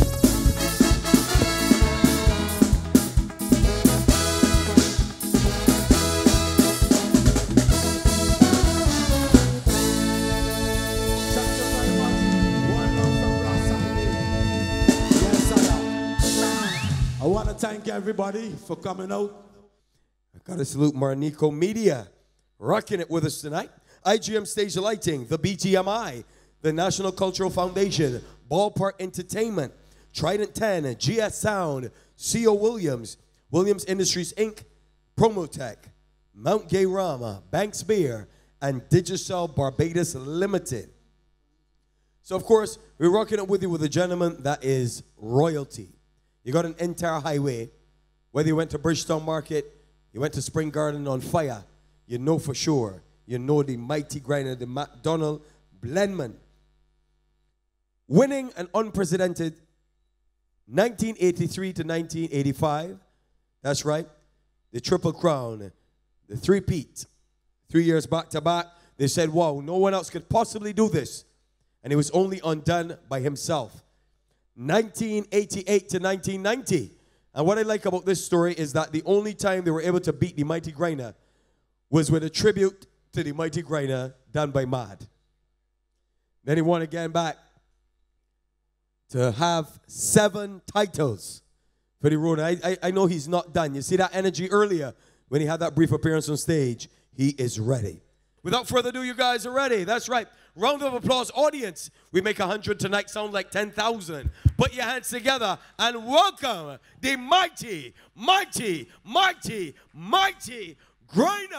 C: Thank you very much. One love from Ross Island. Yes, I am. I want to thank everybody for coming out.
A: I gotta salute Marnico Media, rocking it with us tonight. I G M Stage Lighting, the B T M I, the National Cultural Foundation, Ballpark Entertainment, Trident ten, G S Sound, C O Williams, Williams Industries Incorporated, Promotech, Mount Gay Rama, Banks Beer, and Digicel Barbados Limited. So of course, we're rocking it with you with a gentleman that is royalty. You got an entire highway, whether you went to Bridgetown Market, you went to Spring Garden on fire, you know for sure, you know the mighty grinder, the McDonald Blendman. Winning an unprecedented nineteen eighty-three to nineteen eighty-five, that's right, the Triple Crown, the three-peat, three years back to back. They said, wow, no one else could possibly do this. And it was only undone by himself. nineteen eighty-eight to nineteen ninety. And what I like about this story is that the only time they were able to beat the Mighty Grinder was with a tribute to the Mighty Grinder done by Mad. Then he won again back to have seven titles for the road. I, I, I know he's not done. You see that energy earlier when he had that brief appearance on stage. He is ready. Without further ado, you guys are ready. That's right. Round of applause, audience. We make one hundred tonight sound like ten thousand. Put your hands together and welcome the mighty, mighty, mighty, mighty Grinder.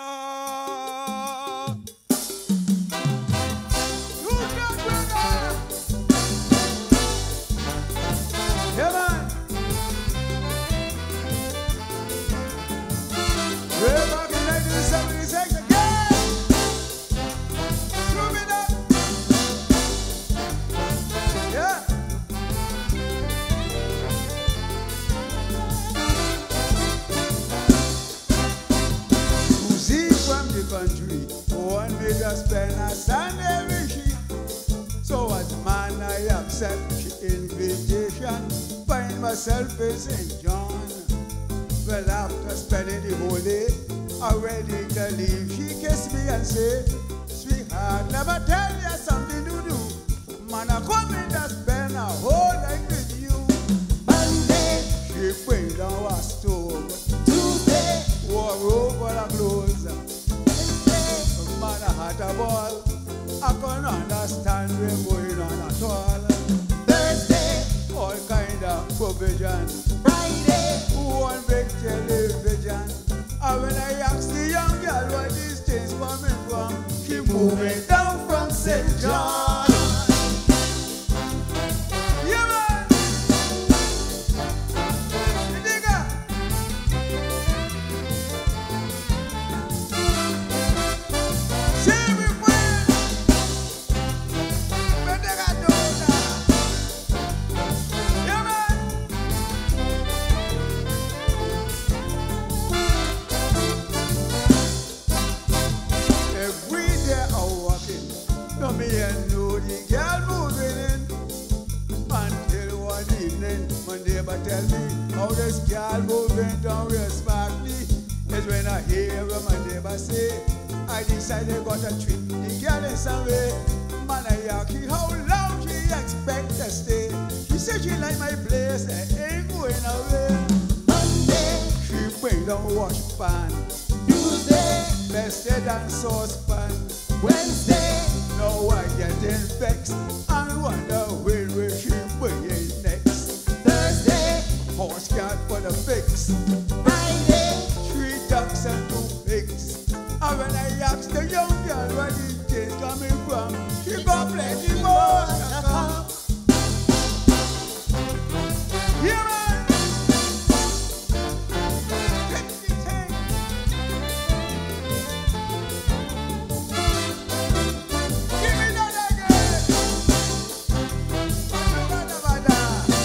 B: Who's that Grinder? Yeah, man. Way back in nineteen seventy-six again. Screw it up. Yeah. Susie from the country, one made us spend a Sunday sheet. So as man I accept the invitation, find myself in Saint John. Well, after spending the whole day, already to leave, she kissed me and said, sweetheart, never tell you something to do. Man, I come in to spend a whole night with you. Monday, she bring down a stove. Tuesday, wore over the clothes. Wednesday, man, I had a ball. I can't understand what's going on at all. Thursday, all kind of provision. Friday, one big television. And when I asked the young girl where these things coming from, she moving down from Saint John. Yeah, man. You dig that? See me friend. But they got no now. Yeah, man. How this girl moving down real smartly is when I hear what my neighbor say. I decided got to treat the girl in some way. Man, I ask her how long she expect to stay. She said she like my place and ain't going away. Monday, she bring down wash pan. Tuesday, bested and saucepan. Wednesday, now I getting vexed and wonder where will she bring it next. Thursday, horse cat for the fix. Friday, three ducks and two pigs. And when I ask the young girl where the things coming from, she got plenty more to come. Yeah, man. Take the thing. Give me that again. Bada, bada.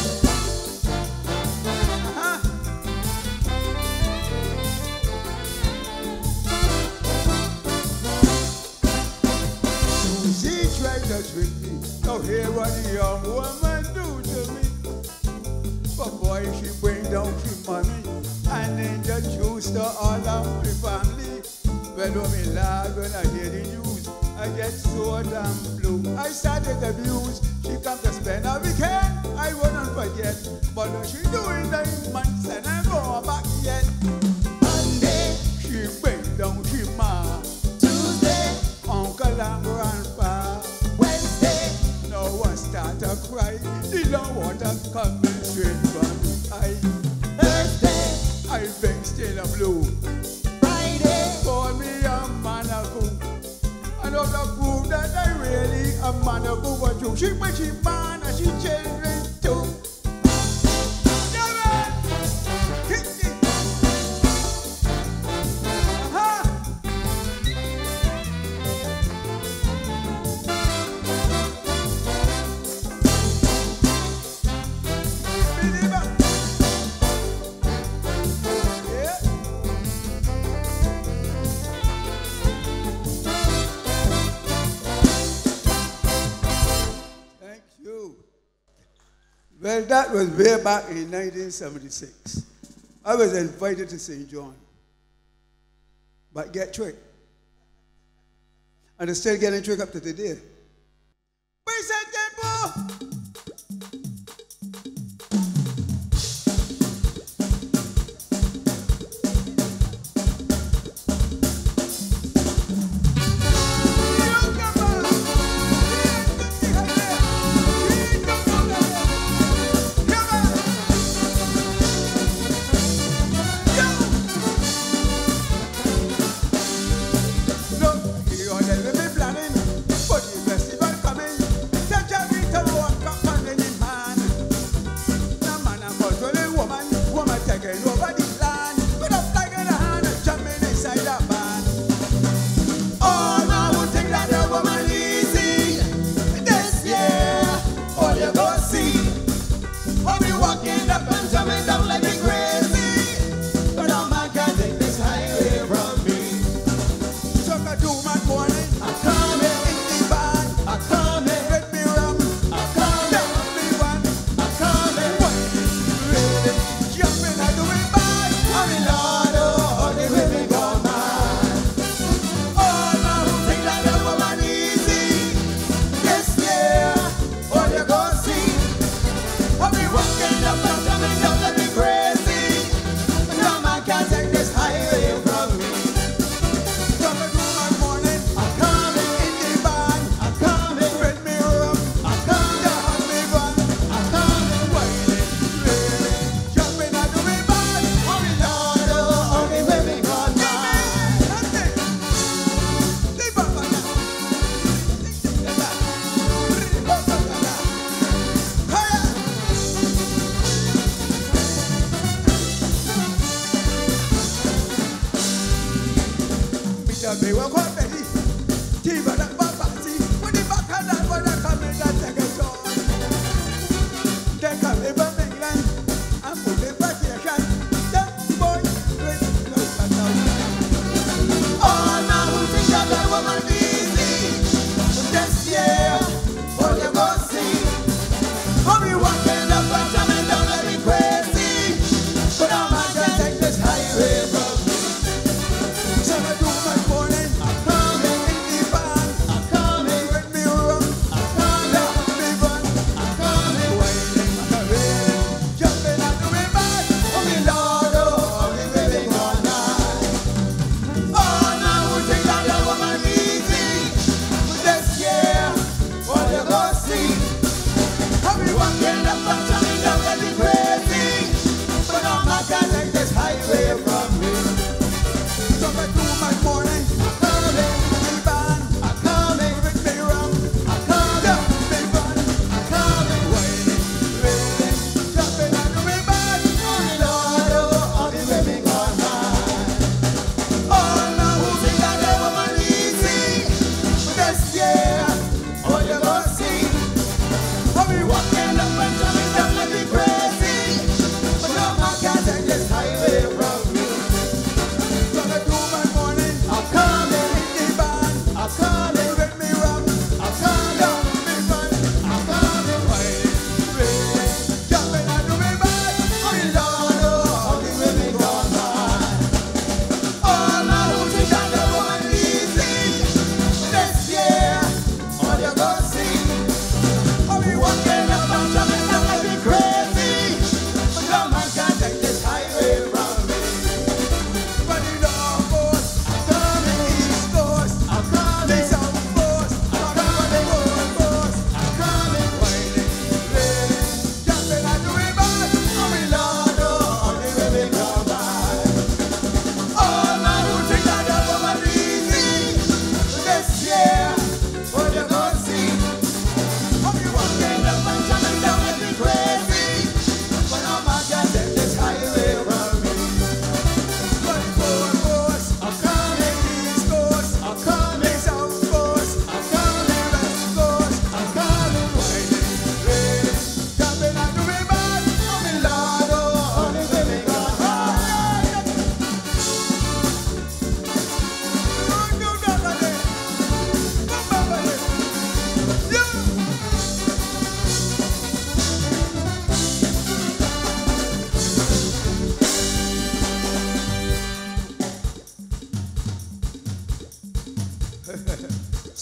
B: Uh-huh. She tried to trick me. Now hear what the young woman do to me. But boy, she bring down she money and introduced to all of my family. Well, when me laugh when I hear the news, I get so damn blue. I started the views. She come to spend a weekend. I wouldn't forget. But now she doing nine months and I'm going back yet. Monday, she bring down she ma. Tuesday, uncle and grandpa. Wednesday, no one start to cry. The long water coming straight from the eye. Thursday, I beg still a blue. Friday, call me a manaku. I know the proof that I really a manaku. But you, she but she man and she children too. Yeah, man. Hit it. Uh-huh. Believer. Yeah. Thank you. Well, that was way back in nineteen seventy-six. I was invited to Saint John. But get tricked. And I still getting tricked up to today. Pues el tiempo.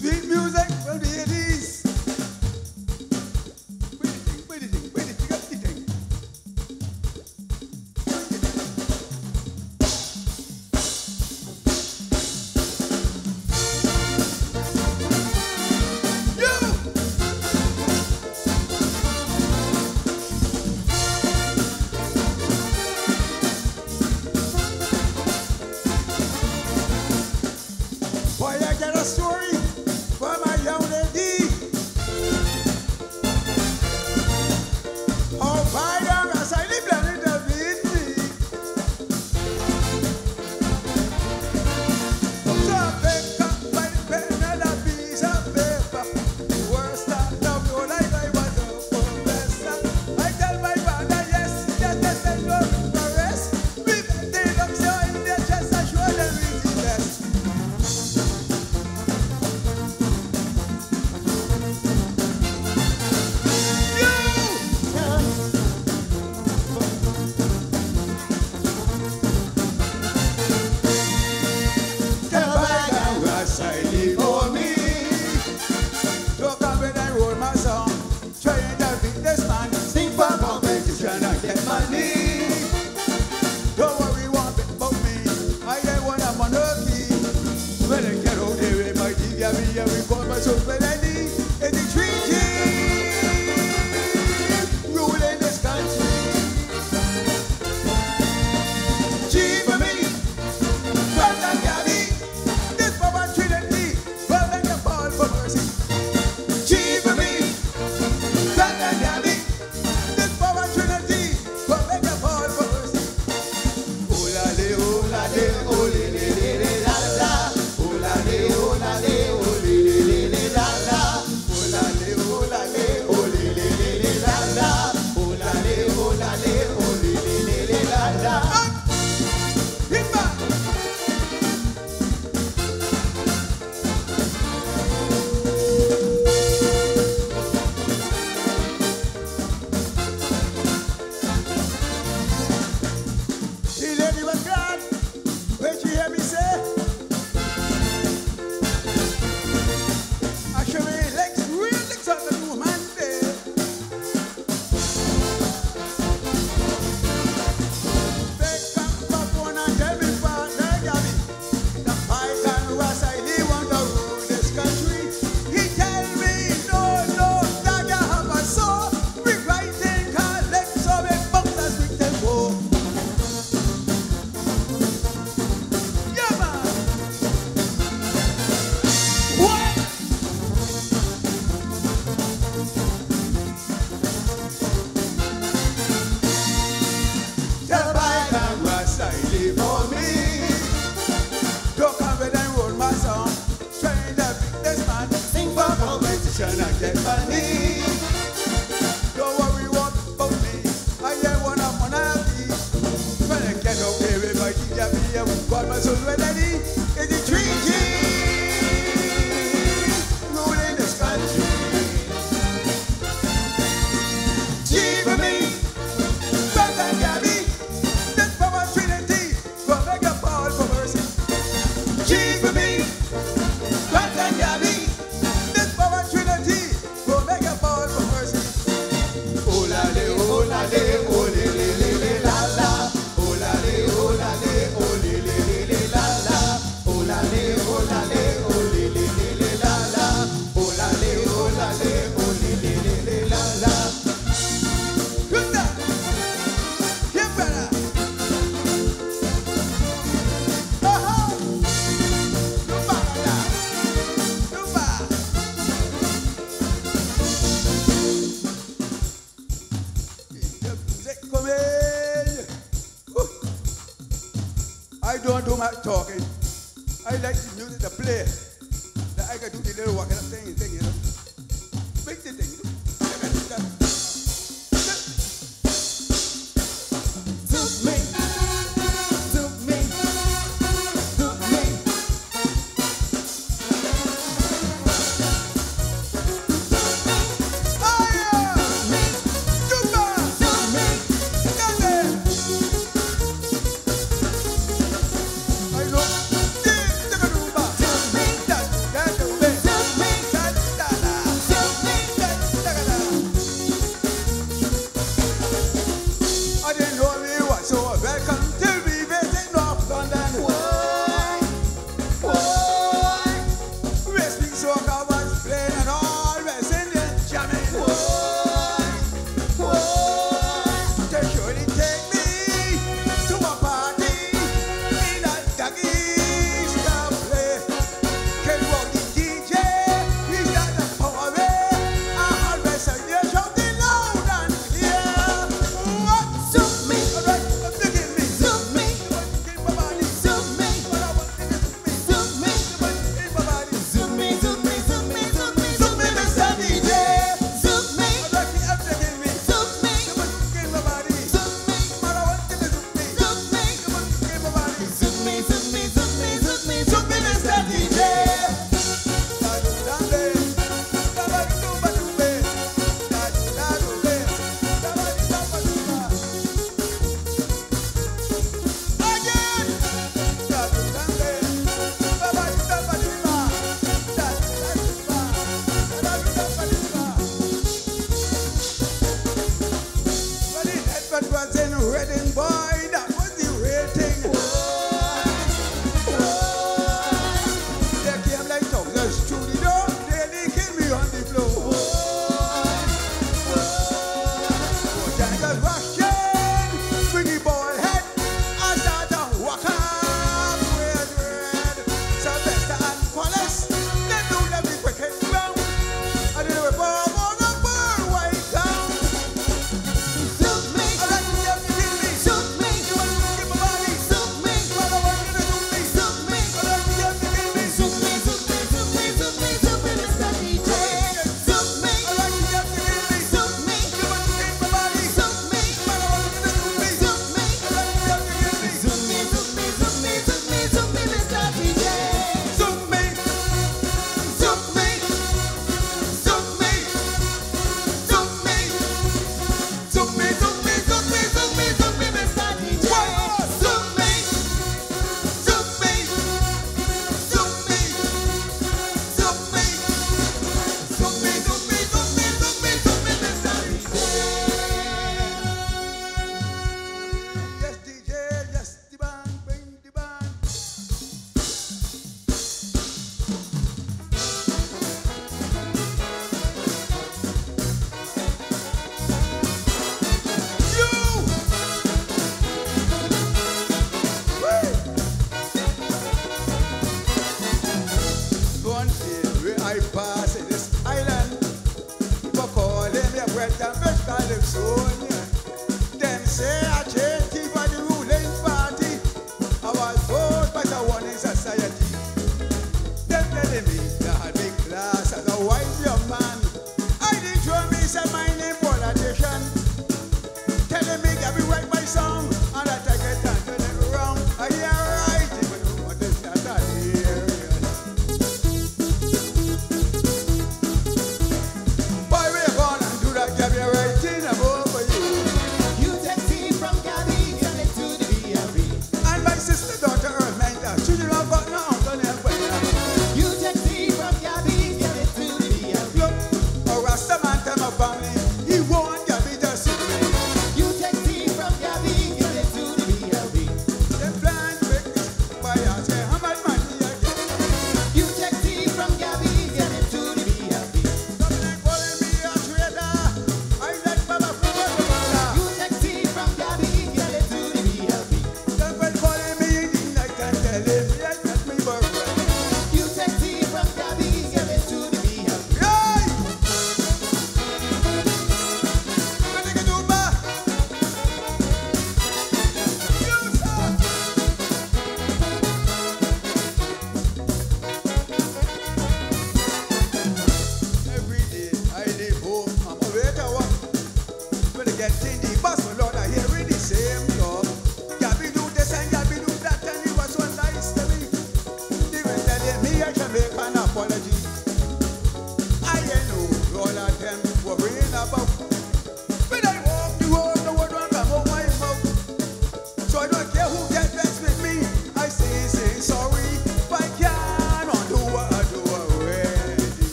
B: Sweet music from the eighties. Wait the thing, wait the thing, wait the thing, wait the thing. Boy, I got a story for my young lady. Oh, by the as I live down in the city. So pick up my pen and a piece of paper. Worst of your life, I was a professor. I tell my father, yes, yes, yes, I know the rest. We got the doctor in the chest, I show them easy best. So many in the treaty ruling this country. Chief of me, Brother Gabby, this Papa Trinity, Brother the Paul for mercy. Chief of me, Brother Gabby, this Papa Trinity, Brother the Paul for mercy. Oh la le, oh la le, oh le le le le la la, oh la le, oh la le, oh le le le le la la, oh la le, oh la le, oh le le le le la la, oh la le, oh la le, oh le le le le la la. Hit back. The lady was glad when she heard me say, I show me legs, real legs on the new man there. They come up one and tell me partner Gabby, the fight and was I he want to rule this country. He tell me no, no, dagger have a saw. We writing car legs so we bump as we tempo. Yeah man. What? The bike and was I live for me. Don't come with and roll my song. Trying to beat this man. Sing for competition and get money. Don't worry what about me. I am one of monarchy. When I get up here with my D J, I will call my soul ready. In the treaty, ruling this country. Chief of me, Brother Gabby, this Power Trinity, for make a Paul for mercy. Chief of me, Brother Gabby, this Power Trinity, for make a Paul for mercy. Oh la le, oh la le, oh le le le le la la. Oh la le, oh la le, oh le le le le la la. Oh la le, oh la le, oh le le le le la la. Oh la le, oh la le, oh le le le le la la. Good night. Get better. Uh-huh. No bada. No bada. The music coming. Woo. I don't do much talking. I like the music to play. That I can do the little walking up thing, thing, you know. Make the thing. Took me, took me, took me. Oh yeah! Jumba! Took me! I know.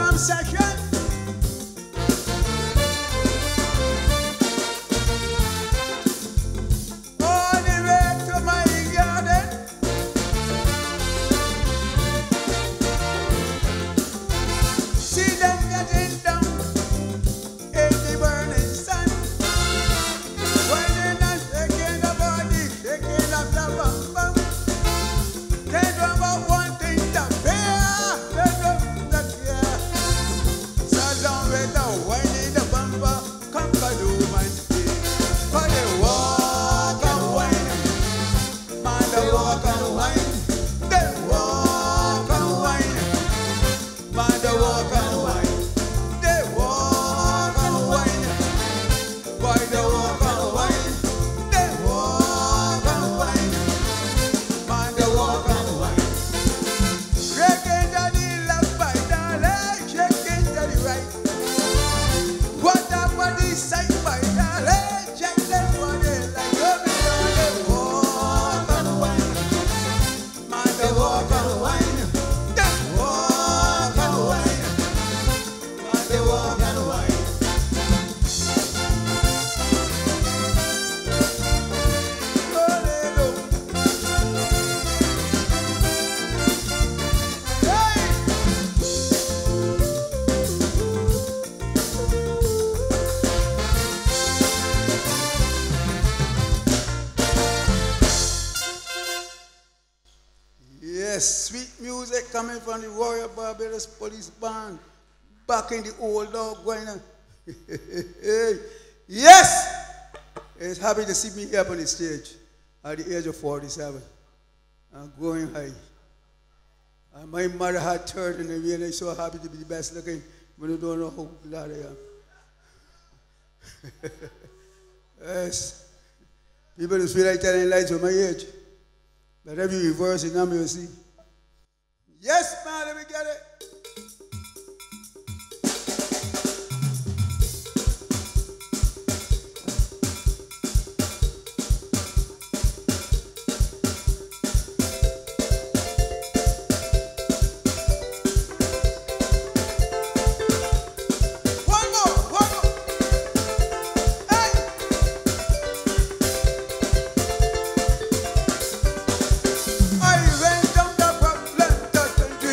B: jam session. All the way to my garden. See them getting down in the burning sun. Whining and shaking the body, shaking up the bum bum. They don't want one thing to fear, they don't not fear. So long with the whining the bumper, come for the woman's feet. For they walk and whine, man they walk and whine. They walk and whine, man they walk and whine. They walk and whine, boy they walk and whine. They walk and whine, man they walk and whine. Shaking to the left by the leg, shaking to the right. What up on the side by the leg, check them for the like. They walk and whine, man they walk and whine. They walk and whine, man they walk and whine. Oh, they go. Hey! Yes, sweet music coming from the Royal Barbados Police Band. Back in the old dog going on. Yes! It's happy to see me here up on the stage at the age of forty-seven. I'm going high. And my mother had third in the way and I'm so happy to be the best looking, but I don't know how glad I am. Yes. People just feel like telling lies on my age. But if you reverse it, now you'll see. Yes, man, let me get it. One more, one more. Hey! I went down the problem, the country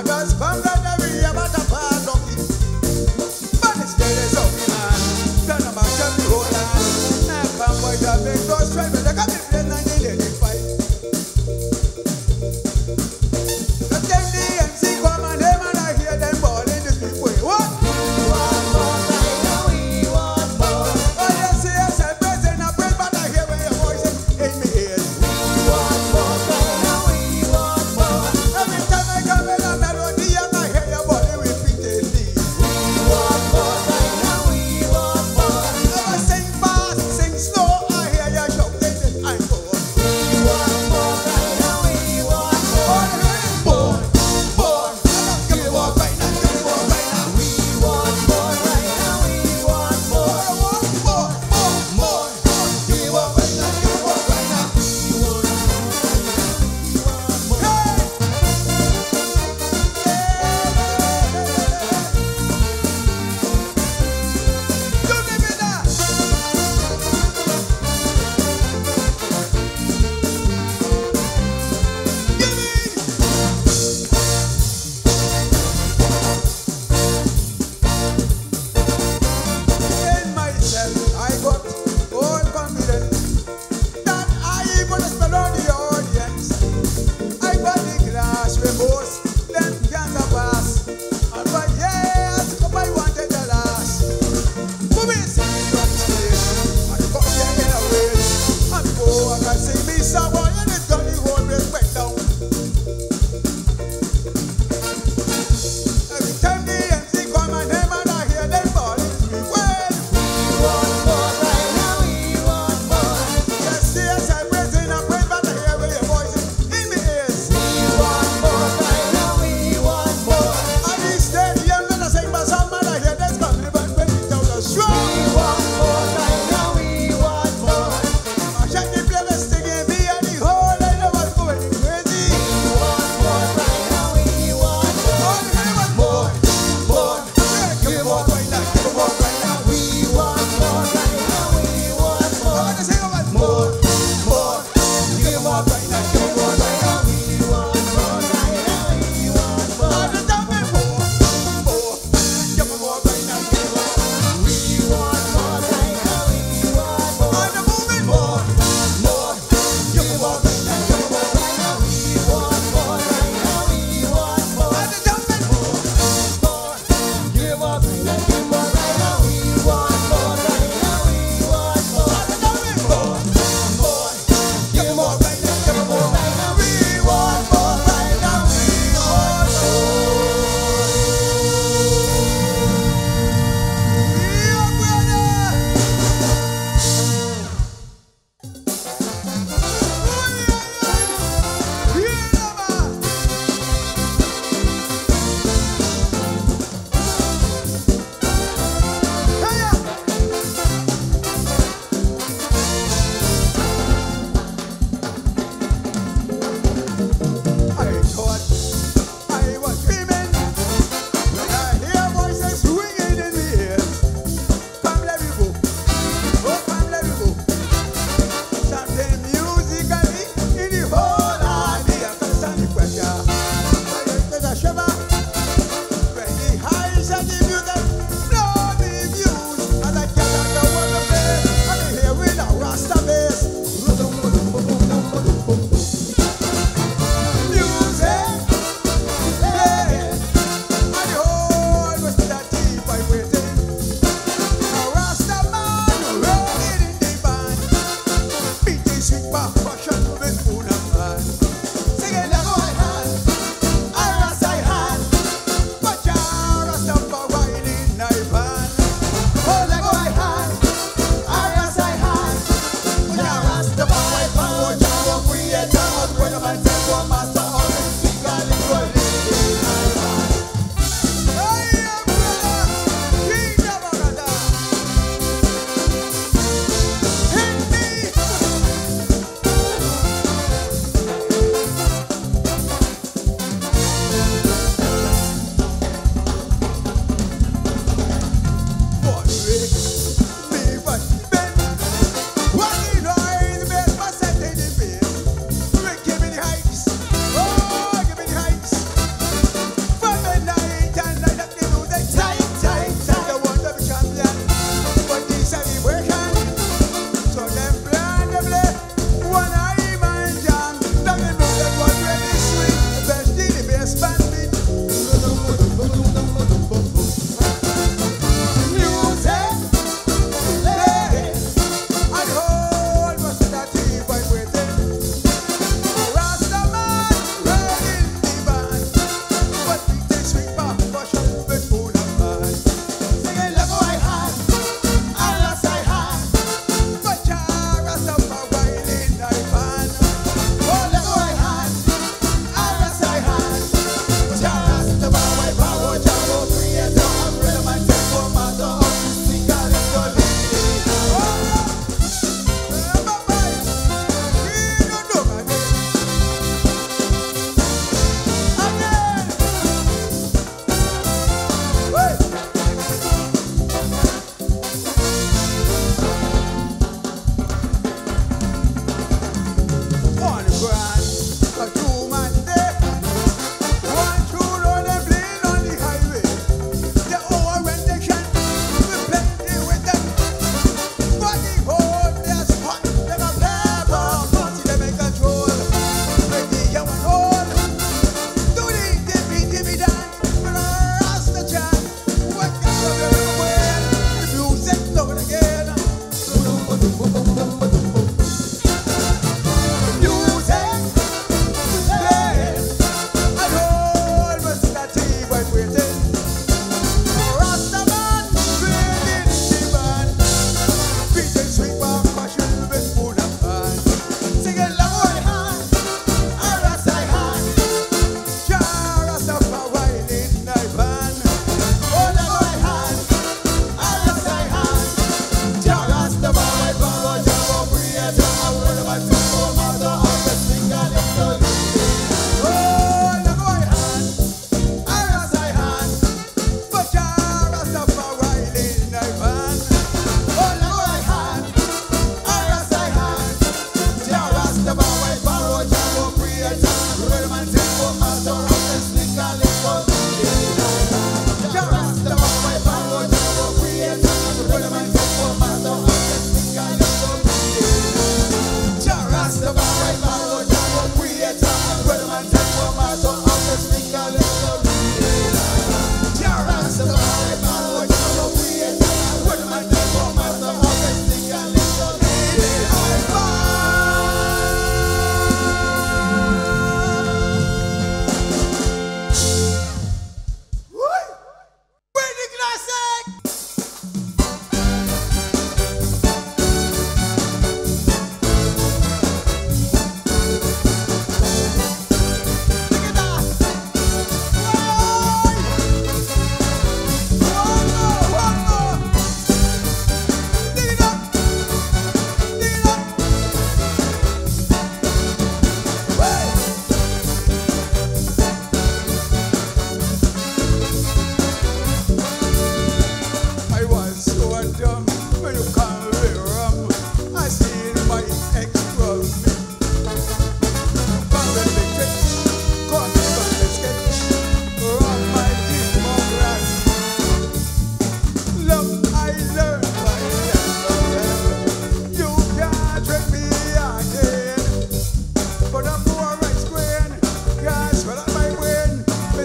B: Others come from every year, but a far lucky. But it's still is up, man. Turn about to the whole land. Now come boy, the big doors, try me. Look at me, play nineteen eighty-five. The time the M C come and them and I hear them balling this big way. What? We want more, I know we want more. Oh, yes, yes, I'm present, I'm present, but I hear where your voice is in me ears. We want more, I know we want more. Every time I come in a melody, and I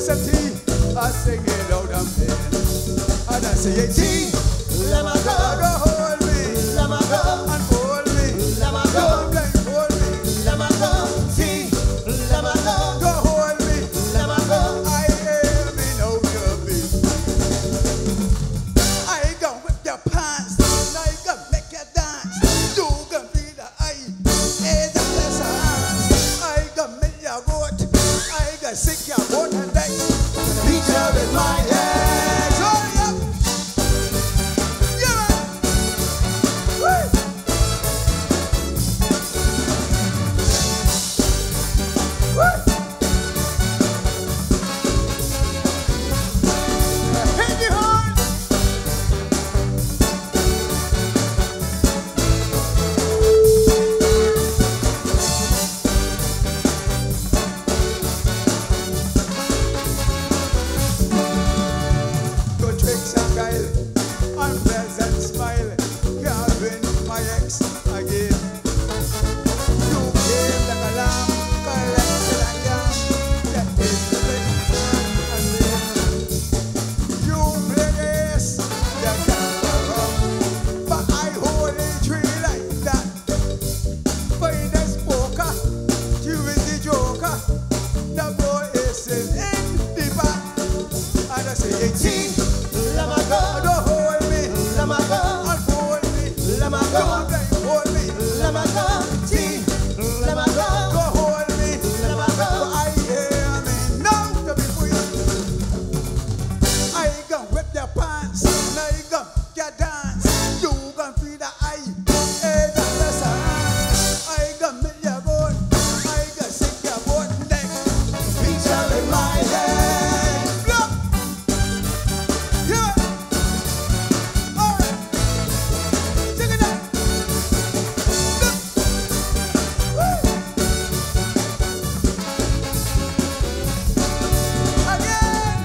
B: S M T, I sing it out and in. And I say, T, let me go, go hold me, let me go, and hold me, let me go, and hold me, let me go, T, let me go, go hold me, let me go, I am in out of me. I gon' whip your pants, and I gon' make you dance, you gon' be the eye, and the lessons, I gon' make you goat, I gon' sick your boat and back, beat you with my head, hurry up, yeah, woo. Woo. Hit you hard. Good tricks and guile, unpleasant smile, can't win my ex again. You came like a lamb, collected a yam, that is the thing, and then you play this, you can't go wrong, but I hold a tree like that. Finest poker, you is the joker, the boy is in the back, and I say, T, let me go, don't hold me, let me go, unfold me, let me go, don't hold me, let me go, T, let me go, go hold me, let me go, I hear me now to be free. I gon' whip your pants, now you gon' get dance, you gon' feel the eye, and the lessons, I gon' make your boat, I gon' sink your boat neck, beat you in my head, look, yeah, alright, check it out, look, woo, again.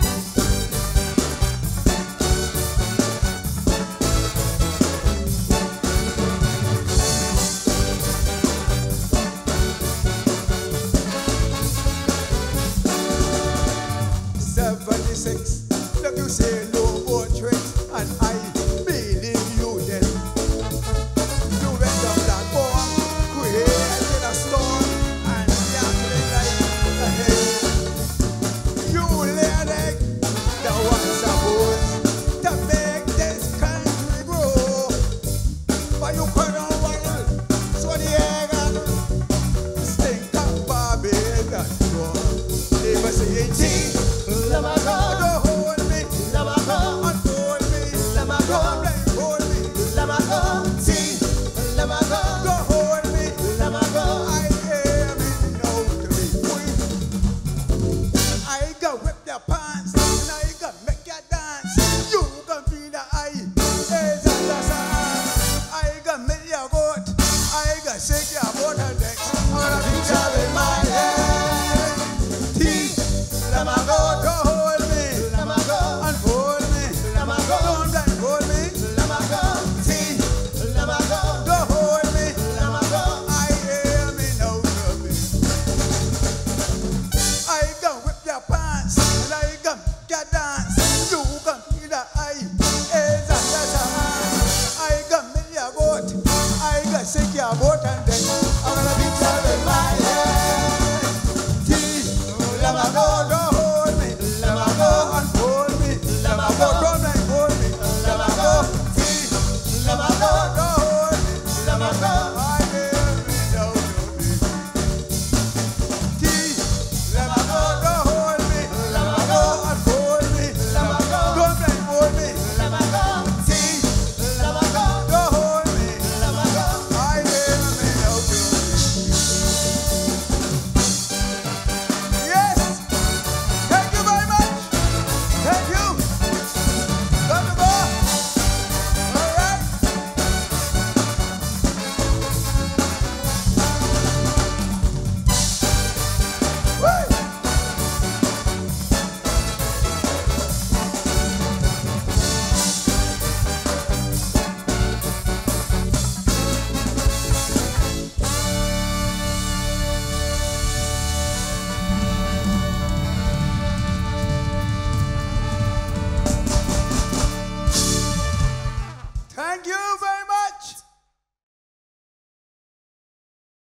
B: seventy-six, look you say